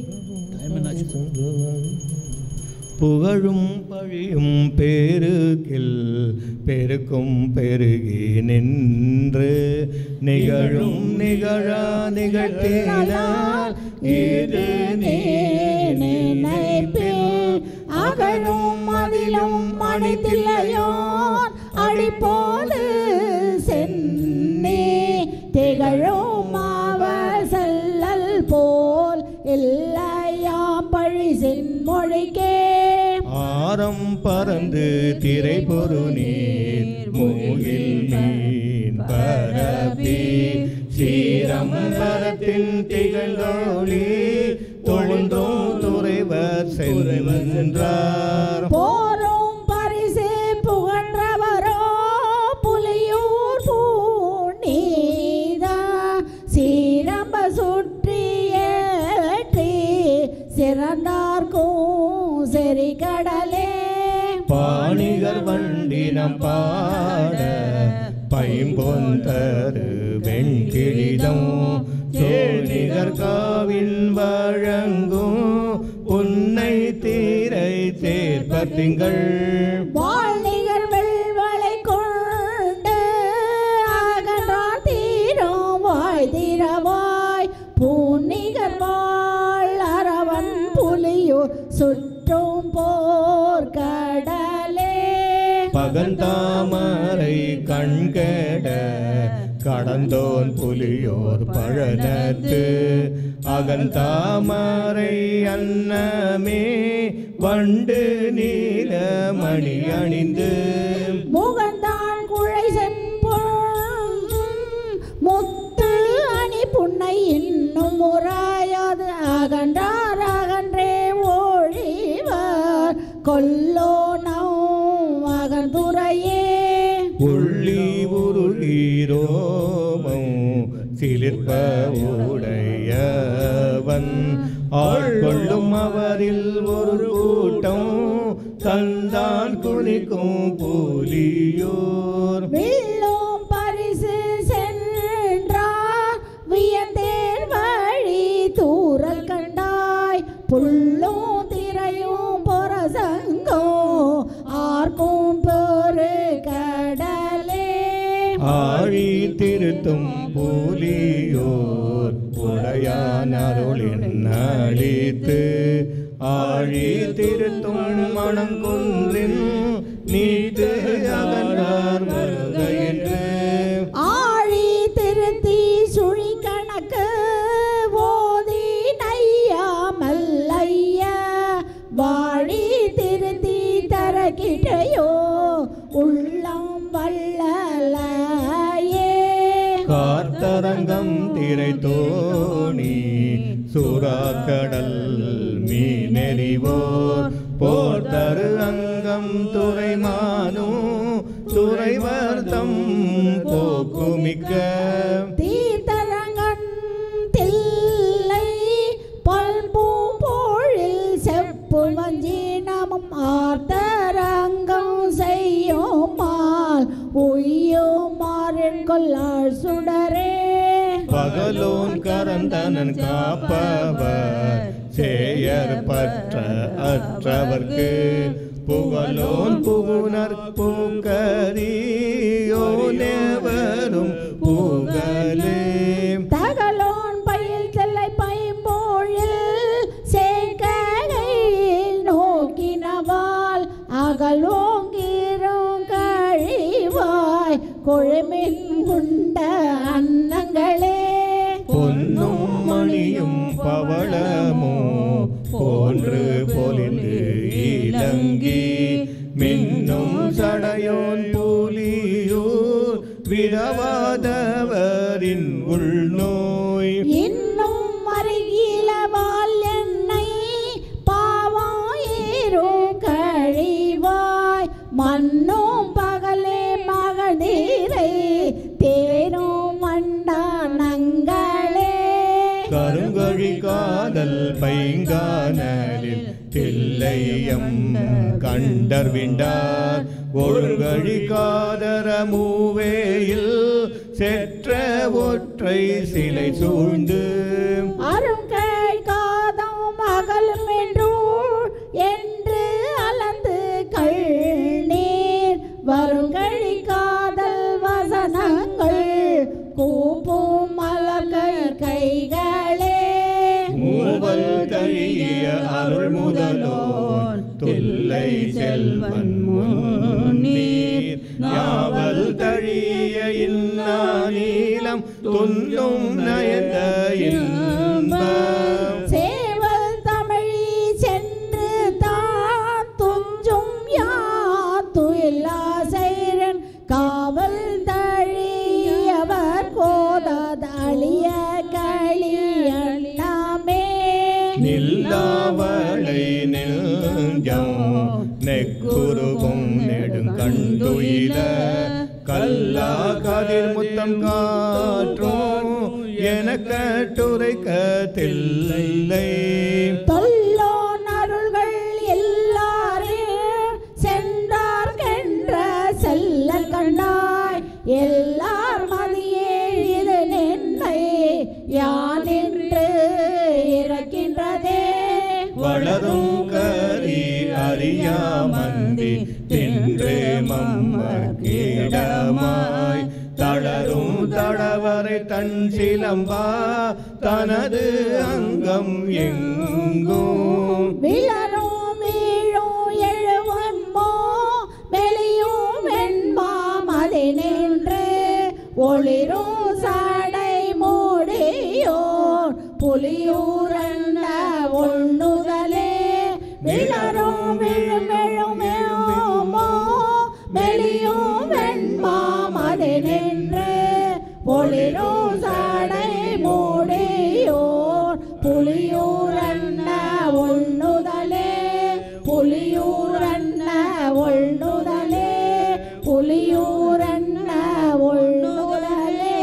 புகழும் பழியும் பெருகில் பெருக்கும் பெருகி நின்று நிகழும் நிகழா நிகழ்த்தினார் இது நினைப்பில் அகழும் மதிலும் மணித்தில்லையோன் அடிப்போது சென்னே திகழும் மாவர் செல்லல் போல் இல்லையாம் பழி சென்மொழிக்கே ஆரம் பறந்து திரை பொரு நீர் மூகில் மீன் பரப்பி சீரம்பரத்தின் திகழ்ந்தோழி தொழுந்தோம் துறைவர் சென்றார் போரும் பரிசு புகன்றவரோ புலியூர் பூநீதா சீரம்ப சுற்றியேற்றி சிறந்தார்க்கும் செறி கடலே பாணிகர் வண்டினம் பாட பைம்பொந்தரு வெண்கிழிதம் சோழிகர் காவின் வழங்கும் உன்னை தீரை சேர்ப்பத்திங்கள் வாழ்நிகர் வெள்வளை கொண்டு அகன்றார் தீரும் வாய் தீரவாய் பூநிகர் வாழ் அரவன் புலியூர் சுற்றும் போர் கடலே பகந்தாமரை கண்கட கடந்தோன் புலியோர் பழனத்து அகந்தாமரை அன்னமே வண்டு நீல மணி அணிந்து முகந்தான் குழை செம்பொன் முத்து அணி புன்னை இன்னும் முறாயாது அகன்றார் அகன்றே ஒழிவர் கொல்லோ நம் அகன் துறையே உள்ளி உருளீரோமம் சிலிர்ப்ப உடையவன் ஆட்கொள்ளும் அவரில் ஒரு கூட்டம் தந்தான் குளிக்கும் புலியோர் வெள்ளோம் பரிசு சென்றார் வியந்தேர் வழி தூரல் கண்டாய் புள்ளும் திரையும் பொரசங்கோ ஆர்க்கும் பெரு கடலே ஆழி திருத்தும் புலியோர் உடையான் அருளின் அளித்து ஆழி திருத்தும் மணங்குன்றின் நீத்து அகன்றார் வருக என்று ஆழி திருத்தி சுழி கணக்கு ஓதி நையாமல் ஐயா வாழி திருத்தி தரகிட்டையோ உள்ளம் வள்ளலையே கார்த்தரங்கம் திரை தோணி சுறாக்கடல் மீனெறிவோர் போர்த்தரு அங்கம் துறைமானோ துறைவர்த்தம் போக்குமிக்க தீர்த்தரங்கன் தில்லை பல்பூ போழில் செப்பு வஞ்சீனமும் ஆர்த்தரங்கம் செய்யோமால் உய்யோமாறின் கொள்ளாள் சுடரே பகலோன் கரந்தனன் காப்பவர் சேயர் பற்ற அற்றவர்க்கு புகழோன் புகுனர் பூக்கரியோனேவரும் புகழே தகலோன் பயில் செல்லை பைம்போழில் சேங்கையில் நோக்கினவால் அகலோங்கிரும் கழிவாய் கொழுமின் உண்ட அன்னங்களே பொன்னும் மணியும் பவளமோ போன்று பொலிந்து இலங்கி மின்னும் சடையோன் புலியூர் விடவாதவரின் உள்நோய் இன்னும் மருகிலவால் என்னை பாவாயிரும் கழிவாய் மண்ணும் பகலே மகதீரை தேரும் மண்டானங்களே கருங்கழி காதல் பைங்கானலில் தில்லையம் கண்டர்விண்டார் ஒழுங்கழி காதர மூவேயில் செற்ற ஒற்றை சிலை சூழ்ந்து அருங்கை காதம் அகலும் என்று அளந்து கண்ணீர் வருங்கழி காதல் வசனங்கள் கூப்பும் மலர்கை கைகளே மூவல் தழிய அருள் முதலோன் தொல்லை செல்வன் முன்னீர் யாவல் தழிய இன்னா நீலம் துன்னும் நயந்த இன்பம் சேவல் தமிழி சென்று தான் துஞ்சும் யாத்துயில்லா செய்ரன் காவல் தழியவர் கோதாதழிய களியண்ணாமே நில்லாவளை நெஞ்சம் நெக்குருகும் நெடுங்கண்டுயில கல்லா கதிர் முத்தம் காற்றும் என கட்டுரைக்க தில்லை தொல்லோன் அருள்கள் எல்லாரே சென்றார்கென்ற செல்ல கண்டாய் எல்லார் மதியே இது நின்னை யான் என்று இறக்கின்றதே வளரும் கரி அறியாமந்தி தின்று மம்மர்கிடமாய் தளரும் தடவரை தன் சிலம்பா தனது அங்கம் எங்கும் விளரும் வீழும் எழுவம்மோ வெளியும் வெண்மாம் அது நின்று ஒளிரும் சாடை மூடியோர் புலியூரன்ன ஒண்ணுதலே விளரும் விழுமெழுமோ வெளியும் வெண்மாம் அது நின்று ஒளிரும் சாடை மூடியோர் புலியூரன்ன ஒண்ணுதலே புலியூரன்ன ஒண்ணுதலே புலியூரன்ன ஒண்ணுதலே.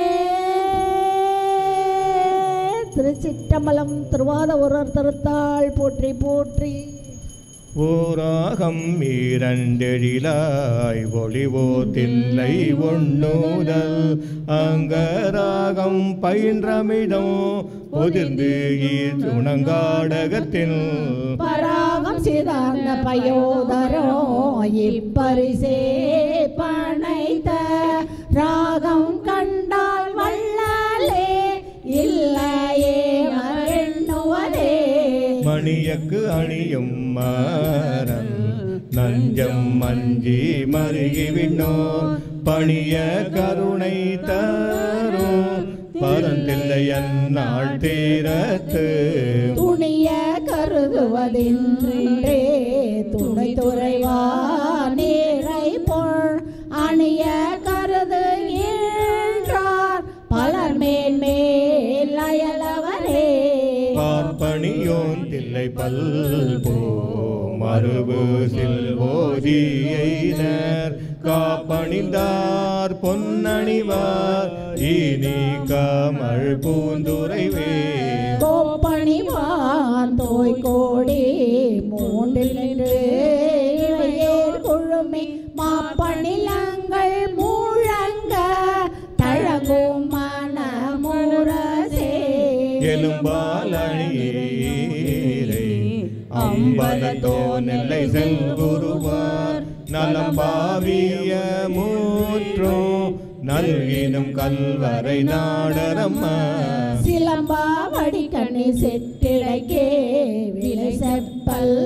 திருச்சிற்றம்பலம் திருவாத ஒருவர் திருத்தாள் போற்றி போற்றி. ஓராகம் இரண்டெழிலாய் ஒளிவோ தில்லை ஒண்ணுதல் அங்கராகம் பயின்றமிடம் ஒதிர்ந்து துணங்காடகத்தில் பராகம் சிதார்ந்த பயோதரோ இப்பரிசே பனைத்த ராகம் கண்டால் வள்ளலே இல்லையே மரெண்ணுவதே மணியக்கு அணியும் மாறன் நஞ்சம் மஞ்சி மருகி விண்ணோர் பணிய கருணை தரும் பரந்தில்லை அந்நாள் தீரத்து துணிய கருதுவதின்றே துணை துறைவா நீரை பொள் அணிய கருது ஈன்றார் பலர் மேல் மேல் அயலவரே பார்ப்பணியோன் தில்லை பல்போ மறுபு செல்வோதியினர் காப்பணிந்தார் பொன்னணிவார் இனி கமழ் பூந்துரைவே கோப்பணிவான் தோய் கோடி மூன்றில் நின்று இவையேர் குழுமி மாப்பணிலங்கள் மூழங்க தழங்கும் மனமுரசே எலும்பால் அணியீரை அம்பலத்தோ நெல்லை செல்குருவார் நலம்பாவிய மூற்றோ நல்கினும் கல்வரை நாடரம்மா சிலம்பாவடி கண்ணி செட்டிடைக்கே விலை செப்பல்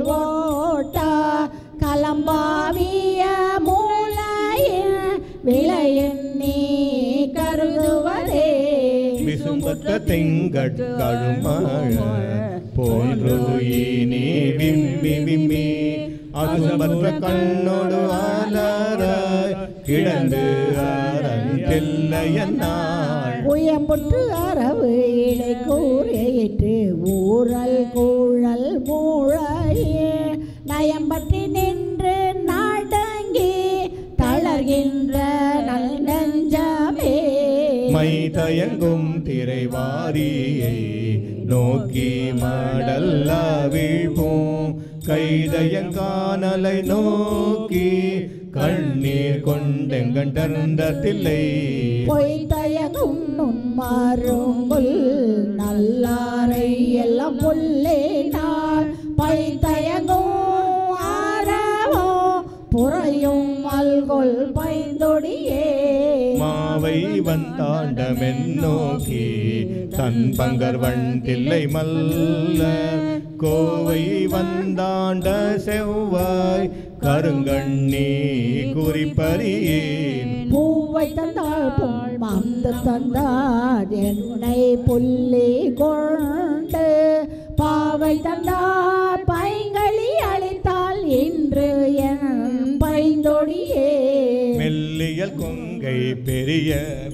ஓட்டா கலம்பாவிய மூலைய விள തിങ്കട്കഴുമഴ പോലൊരു ഇനി വിമ്മി വിമ്മി അതുമത്ര കണ്ണോട് ആലാറായി കിടന്ന് ആരഞ്ചെല്ലയനാൾ உயம்புற்று அரவு இடை கூறியிட்டு ஊரல் கூழல் மூழையே நயம்பற்றி நின்று நாடங்கி தளர்கின்ற நல் நெஞ்சமே மை தயங்கும் திரைவாரியை நோக்கி மடல்லா வீழ்வோம் கைதயங்கானலை நோக்கி கண்ணீர் கொண்டெங்கண்டர்ந்ததில்லை பொய்தயங்கும் நுண்மாறுங்குல் நல்லாரை எல்லாம் புல்லே நாள் பைதயங்கும் ஆரவோ புறையும் மல்கொள் பைந்தொடியே மாவை வந்தாண்டமென் நோக்கி தன் பங்கர்வன் தில்லை மல்ல கோவை வந்தாண்ட செவ்வாய் கருங்கண்ணி குறிப்பறியேன் பூவை தந்தாள் பொன் மாந்த தந்தாள் என்னை புள்ளி கொண்டு பாவை தந்தாள் பைங்களி அளித்தாள் இன்று என் பைந்தொடியே மெல்லியல் கொங்கை பெரிய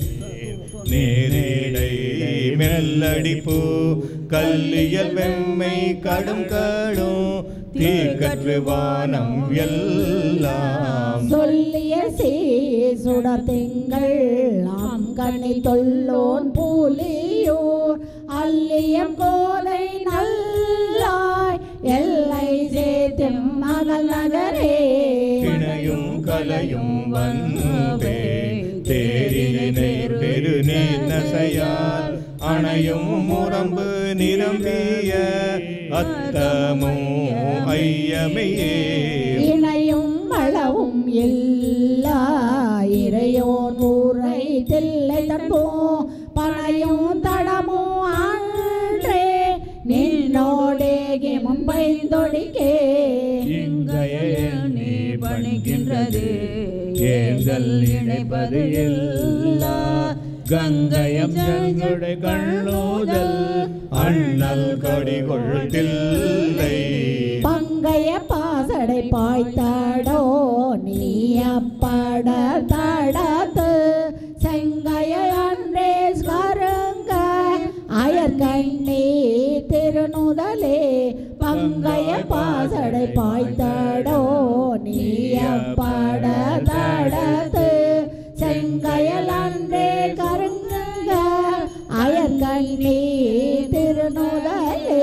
நேரிடை மெல்லடிப்பு கல்லியல் வெம்மை கடும் கடும் தீக்கற்று வானம் எல்லாம் சொல்லிய சீ சுடர் திங்கள் ஆம் கண்ணி தொல்லோன் பூலியோர் அல்லியம் கோதை நல்லாய் எல்லை சேத்தும் மகள் நகரே இணையும் கலையும் வன்பே தேரினை பெரு நீர் நசையால் அணையும் முரம்பு நிரம்பிய அத்தமும் ஐயமையே இணையும் அளவும் எல்லா இறையோன் ஊரை தில்லை தன்போ பனையும் தடமும் அன்றே நின்னோடேகி முன்பைந்தொடிக்கே இங்கைய நீ பணிக்கின்றது ஏந்தல் இணைப்பது எல்லா கங்கயம் கங்கடை கண்ணோதல் அண்ணல் கொடிகொள் தில்லை பங்கைய பாசடை பாய்த்தாடோ நீ அப்பாட தாடாத்து செங்கைய அன்றே கருங்க அயற்கண்ணி திருநுதலே பங்கைய பாசடை பாய்த்தாடோ நீ அப்பாட தாடாத்து செங்கையல் அன்றே கருங்க அயற்கண்ணி திருநுதலே.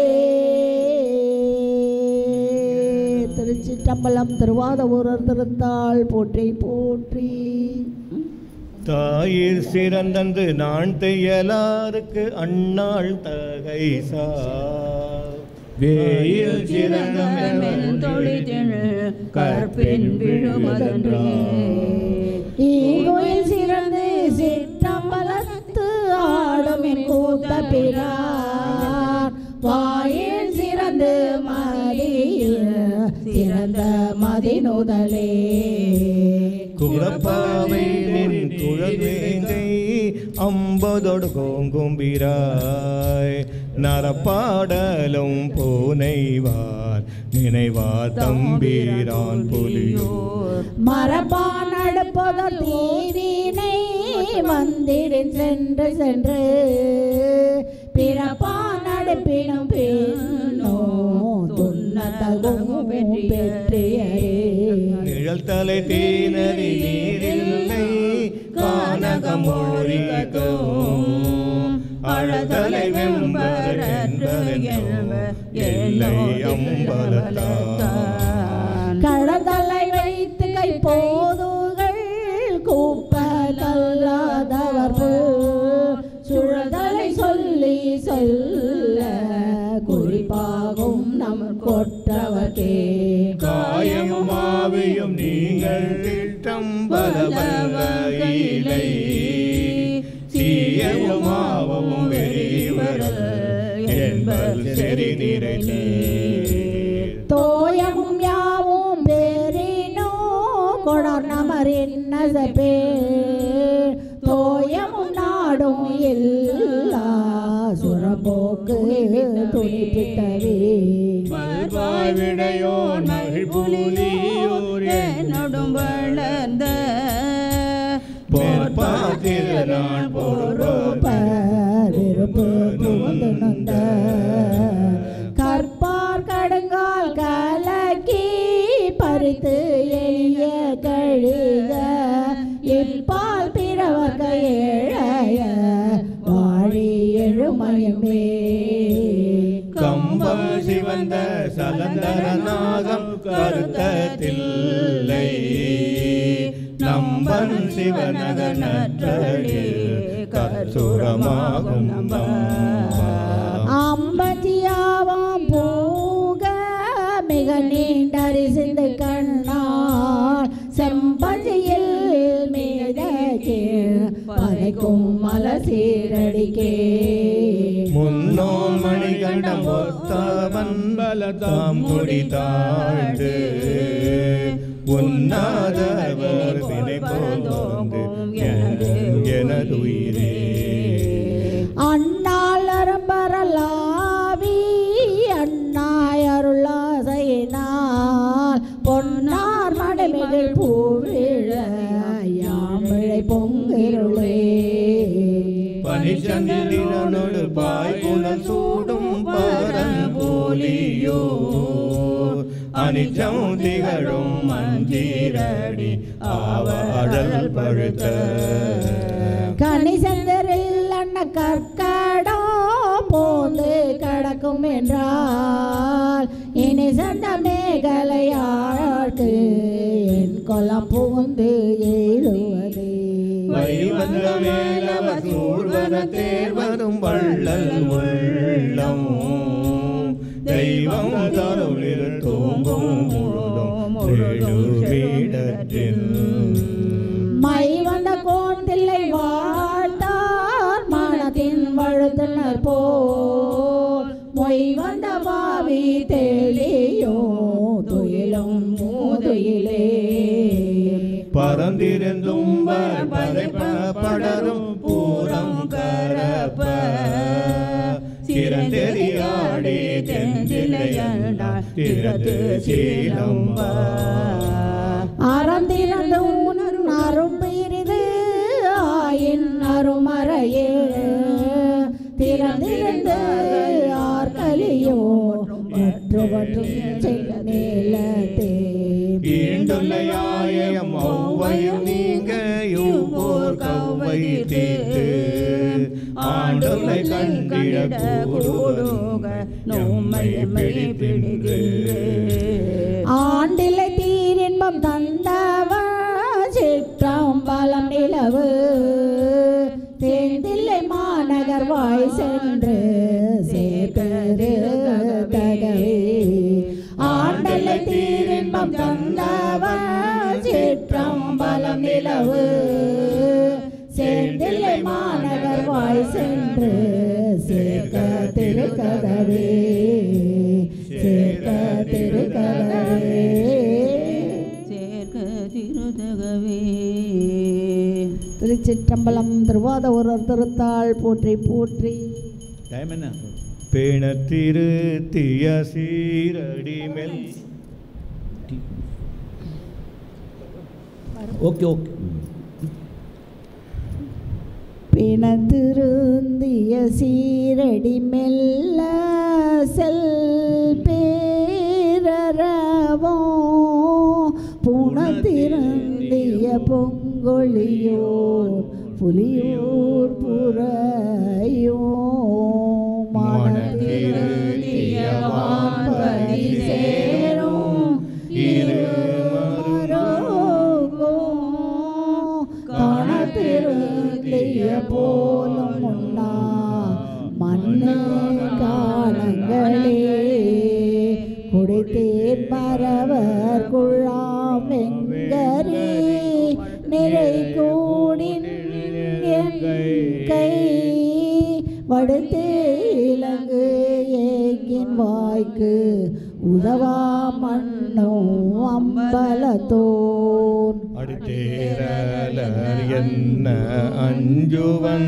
திருச்சிற்றம்பலம் திருவாதவூரர் திருத்தாள் போற்றி போற்றி. தாயிர் சிறந்தன்று நான் தையலாருக்கு அண்ணாள் தகை சார் வேயில் சிறந்த கற்பின் விழுமதன்றே ஈகோயில் சிறந்து சிற்றம்பலத்து ஆடும் கூத்த பிரான் வாயில் சிறந்து மதியில் சிறந்த மதிநுதலே குரப்பாவை நின் குழல் வேங்கை அம்பதோடு கோங்கும்பிராய் நரப்பாடலும் பூனைவார் நினைவார் தம்பீரான் புலியோர் மரபான் அடுப்பதல் தீவினை வந்திடின் சென்று சென்று பிறப்பான் அடுப்பினும் பின்னோ துன்னதகும் பெற்றியரே நிழல் தலை தீனறி நீரில்லை கானகமொழிகோ அழதலை வெம்பர் எல்லை அம்பலத்தான் கடதலை வைத்து கை போதுகள் கூப்பதல்லாதவர் சுழதலை சொல்லி சொல்ல குறிப்பாகும் நம் கொற்றவர்க்கே காயமும் ஆவியும் நீங்கள் திட்டம் பலவகையிலை சீயமும் வெறிவரல் என்பல் செறி நிறைந்தே தோயமும் யாவும் பேரினோ கொடர் நமரின் நசபே தோயமும் நாடும் எல்லா சுரம்போக்கு துணிப்பித்தவே விடையோன் மகிழ்புலியூர் என்னும் வளர்ந்த போர்ப்பாத்திரனான் விருப்பு புகுந்து நொந்த கற்பார் கடுங்கால் கலக்கி பறித்து எளிய கழிக இப்பால் பிறவர்க ஏழைய வாழி எழுமயமே கம்பம் சிவந்த சலந்தரநாகம் கருத்தத்தில்லை நம்பன் சிவனகர் நற்றழில் கசுரமாகும் அம்பதியாவாம் பூக மிக நீண்டரிசிந்து கண்ணால் செம்பதியில் மீதே பதைக்கும் மல சீரடிக்கே முன்னோன் மணிகண்டம் ஒத்தவன் பலதாம் முடி தாழ்ந்து உன்னாதவர் வினை போந்து எனதுயிரே அண்ணால் அரும்பரலாவி அண்ணாய் அருளாசையினால் பொன்னார் மடைமிகள் பூவிழ யாமிழை பொங்கிருளே பனிச்சந்திரனோடு பாய் புனல் சூடும் பரன் போலியோ அனிச்சம் திகழும் மஞ்சீரடி ஆவடல் பழுத்த கனிசந்தரில் அண்ண கற்கடோ போந்து கடக்கும் என்றால் இனி சந்த மேகலையாழ்க்கு என் கொலம் புகுந்து எழுவதே வந்த மேலவ சூழ்வர தேர்வரும் வள்ளல் உள்ளம் தெய்வம் தருளில் தூங்கும் முழுதும் வீடற்றில் மை வந்த கோண்டில்லை வாழ்த்தார் மனத்தின் வழுத்தினர் போல் மொய் வந்த பாவி தெளியோ துயிலும் மூதுயிலே பரந்திருந்தும் படரும் பூரம் கரப்ப சிறந்தெறியாடி தென்திலையாண்டார் திறத்து சீலம்ப அறந்திருந்தும் அரும்பிரிது ஆயின் அருமறையே திறந்திருந்து ஆர்கலியோ மற்றவற்றும் செய்த நீலத்தே ஈண்டுள்ளையாயம் ஒவ்வையும் நீங்க யூர் கவ்வை தீர்த்து ஆண்டுள்ளை கண்டிட கூடுக நம்மை பிடிக்கின்றே ஆண்டிலை தீரின்பம் தந்தவ சிற்றம்பலம் நிலவு தேர்ந்தில்லை மாநகர் வாய் சென்று சேர்த்தது தகவே ஆண்டலை தீரின்பம் தந்தவ சிற்றம்பலம் நிலவு சேர்ந்தில்லை மாநகர் வாய் சென்று சேர்க்க திருக்கதவே சேர்க்க திருக்கதவே சேர்க்க திருதகவே. திருச்சிற்றம்பலம் திருவாத ஒரு திருத்தாள் போற்றி போற்றி. டைம் என்ன? பேணத்திரு திய சீரடி மேல் ஓகே ஓகே பிணத்திருந்திய சீரடி மெல்ல செல் பேரவோ புணத்திருந்திய பொங்கொழியோர் புலியூர் புறையோ மனத்திருந்திய வான்பதி சேரும் இரு காணத்திருந்திய போலும் முன்னா மண்ணு காணங்களே குடித்தேர் மரவர் குழாம் வெங்கரி நிறை கூடின் கை வடுத்தே இலங்கு ஏகின் வாய்க்கு உதவா மண்ணோ அம்பலத்தோன் அடுத்தேரலர் என்ன அஞ்சுவன்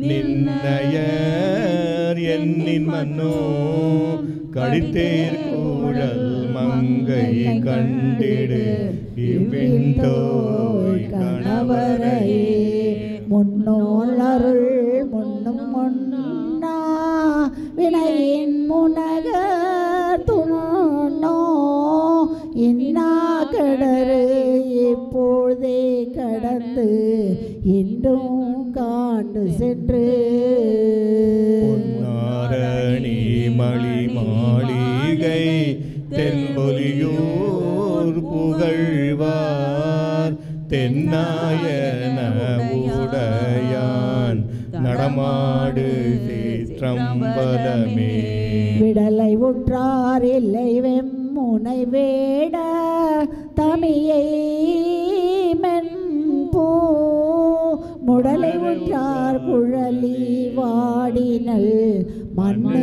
நின்னயர் என்னின் மன்னோ கடித்தேர் கூழல் மங்கை கண்டிடு இவ்விண்டோய் கணவரையே முன்னோள் அருள் முன்னும் முன்னா வினையின் முனகர் துணோ இன்னா கடறு இப்பொழுதே கடந்து இன்றும் காண்டு சென்று பொன்னாரணி மணி மாளிகை தென்பொலியூர் புகழ்வார் தென்னாயன உடையான் நடமாடு சீற்றம்பலமே விடலை உற்றார் இல்லை வெம்முனை வேட தமியை மென்பூ முடலை உற்றார் குழலி வாடினல் மண்ணு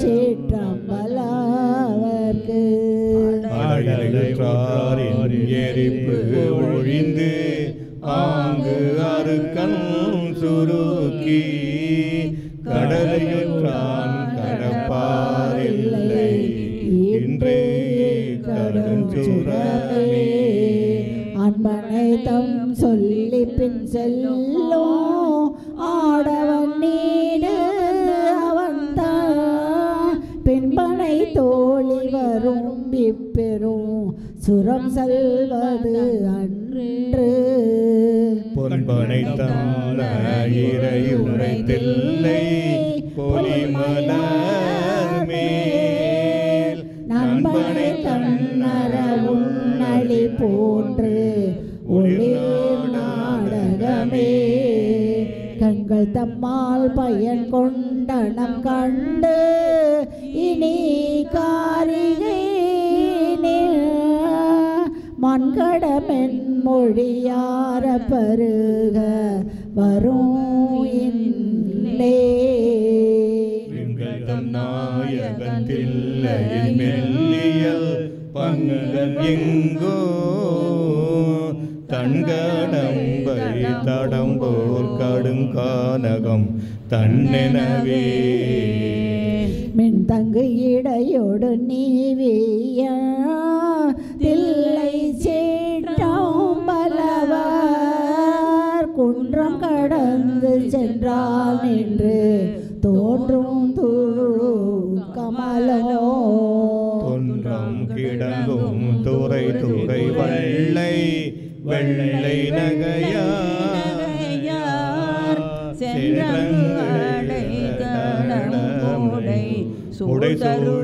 சீற்றம்பலவர்க்கு அடலையுற்றாரின் எரிப்பு ஒழிந்து ஆங்கு அருக்கன் சுருக்கி கடலையுற்றான் கடப்பாரில்லை இன்றே கடுஞ்சுரமே அன்பனை தம் சொல்லி பின் செல்லோ ஆடவன் நீடு அவன் தான் பின்பனை தோழி வரும் இப்பெரும் சுரம் செல்வது அன்று பொன்பனை தன்ன இறையுரை தில்லை பொலிமலர் மேல் நண்பனை தன்னர உன்னழி போன்று ஒளிர் நாடகமே கண்கள் தம்மால் பயன் கொண்டனம் கண்டு இனி காரிகை மண்கடமென் மொழியார பருக வரும் இன்னே எங்கள் தம் நாயகன் தில்லையின் மெல்லியல் பங்கன் எங்கோ தன்கடம்பை தடம்போர் கடுங்கானகம் தன்னெனவே மின் தங்கு இடையோடு நீவிய தில்லை சேட்டம்பலவர் குன்றம் கடந்து சென்றால் நின்று தோன்றும் துரு கமலோ தொன்றம் கிடங்கும் துறை துறை வெள்ளை வெள்ளை நகையார் சென்றங்களை கடமுடை சுடை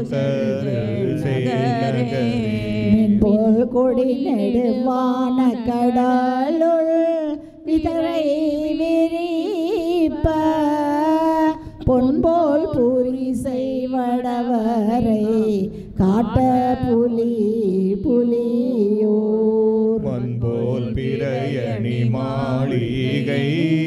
போல் கொடி நெடுவான கடலுள் விதரை விரிப்ப பொன்போல் பூரி செய்வடவரை காட்ட புலி புலியோர் மண்போல் பிறையணி மாளிகை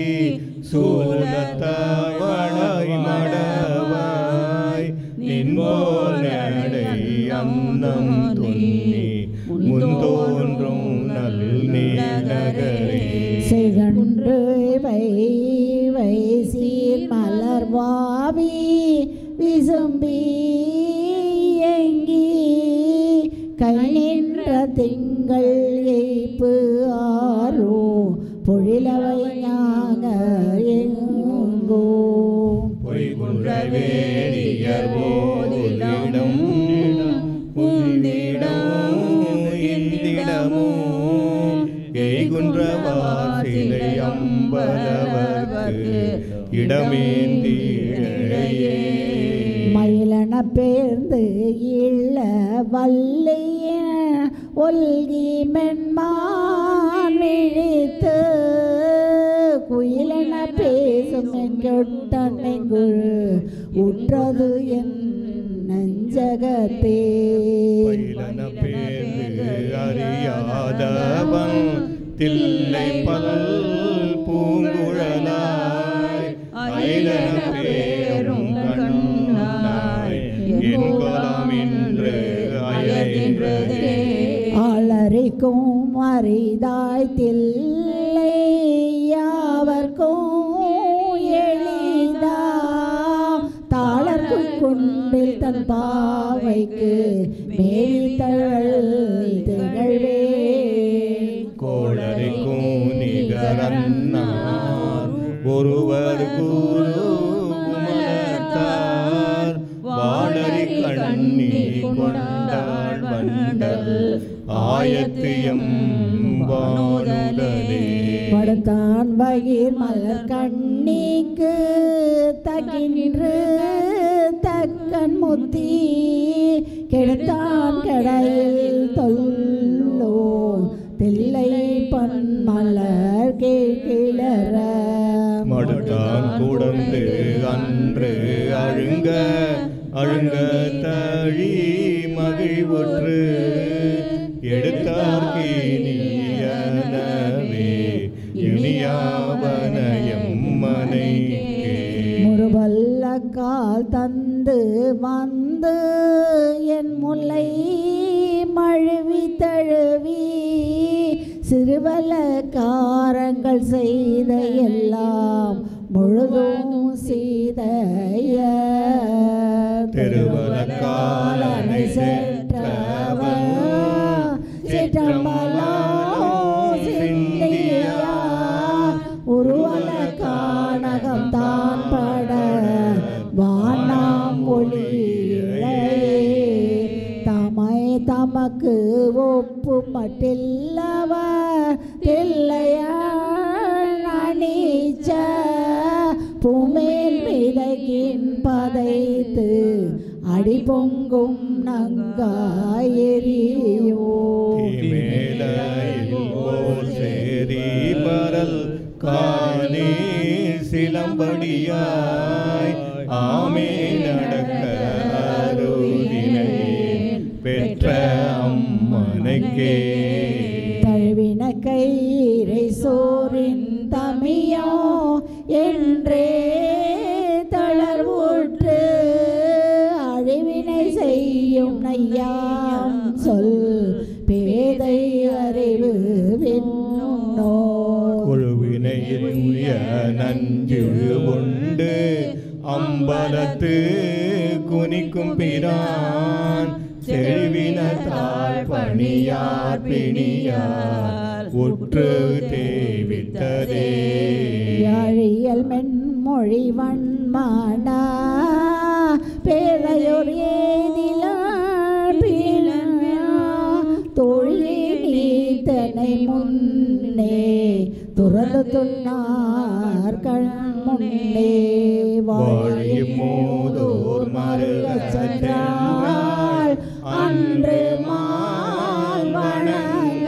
சூலத்தாய் மடவாய் நின்போல் நடை அன்னம் துன்னி முந்தோன்றும் நல் நீலகரே செகன்று வை வை சீர் மலர் வாவி விசும்பி எங்கி கை நின்ற திங்கள் எய்ப்பு ஆரோ பொழிலவை ஞான எங்கோ பொய்குன்ற வேடியர் போதிடம் உந்திடம் இந்திடமும் எய்குன்ற வாசிலை அம்பலவர்க்கு இடமேந்திழையே மயிலன பேர்ந்து இள்ள வல்லிய ஒல்கி மென்மான் விழித்து குயிலென பேசும் எங்கொட்டன் எங்குள் உற்றது என் நெஞ்சகத்தே பயிலன பேர்ந்து அறியாதவன் தில்லை பல் பூங்குழலாய் அயிலன பேரும் கண்ணாய் என் கொலம் இன்று அயர்கின்றதே ஆளறிக்கும் அரிதாய் தில்லை யாவர்க்கும் எளிதா தாளர்க்குள் கொண்டில் தன் பாவைக்கு மேய்தழல் திகழ்வே கோளரைக்கும் நிகரன்னார் ஒருவர் குரு மலர்த்தார் வாடரி கண்ணி கொண்டாள் வண்டல் ஆயத்தியம் வானுடலே படுத்தான் வகிர் மலர் கண்ணிக்கு தகின்று தக்கன் முத்தி கெடுத்தான் கடையில் தொல்லோ தில்லை பன்மலர் கேட்கிளர மடுத்தான் கூடந்து அன்று அழுங்க அழுங்க தழி மகிழ்வுற்று எடுத்தார்கே நீயனவே இனியாவனயம் மனைக்கே முறுவல்ல கால் தந்து வந்து என் முல்லை மழுவி தழுவி சிறுவல காரங்கள் செய்த எல்லாம் முழுதும் சீதைய திருவல காலனை செற்றவன் சிற்றம்பலோ சிந்தியா உருவல கானகம் தான் பட வானாம் ஒளியிலே தமை தமக்கு ஒப்பு மட்டில்லவ தில்லையான் அணிச்ச பூமேல் விதைக்கின் பதைத்து அடி பொங்கும் நங்காயெறியோ சேரி பரல் காணி சிலம்படியாய் ஆமே நடக்க அருளினை பெற்ற அம்மனைக்கே தழுவின கயிறை சோரின் தமியோ என்றே தளர்வுற்று அழிவினை செய்யும் நையாம் சொல் பேதை அறிவு விண்ணோ குழுவினையில் நஞ்சு உண்டு அம்பலத்து குனிக்கும் பிரான் செழிவினத்தால் பணியார் பிணியார் உற்று தேவித்ததே யாழியல் மென்மொழி வன்மானா பேரையொரு ஏதிலார் தொழிலே நீத்தனை முன்னே துறந்து துன்னார் கண் முன்னே வாழியும் மோதோர் மருக சென்றாள் அன்று மால் வணங்க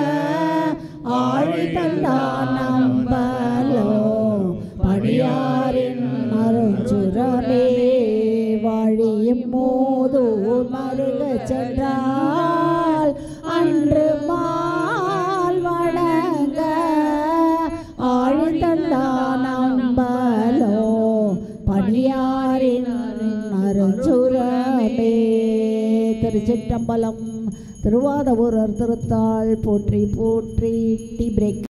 ஆழி தந்தான் நம்பலோ படியாரின் அருஞ்சுரமே வாழியும் மோதோர் மருக சென்றாள் அன்று மால் வணங்க ஆழி தந்தான் நம்பலோ படியாரின் அருஞ்சுரமே. திருச்சிற்றம்பலம். திருவாதவூரர் திருத்தாள் போற்றி போற்றி. Tea break.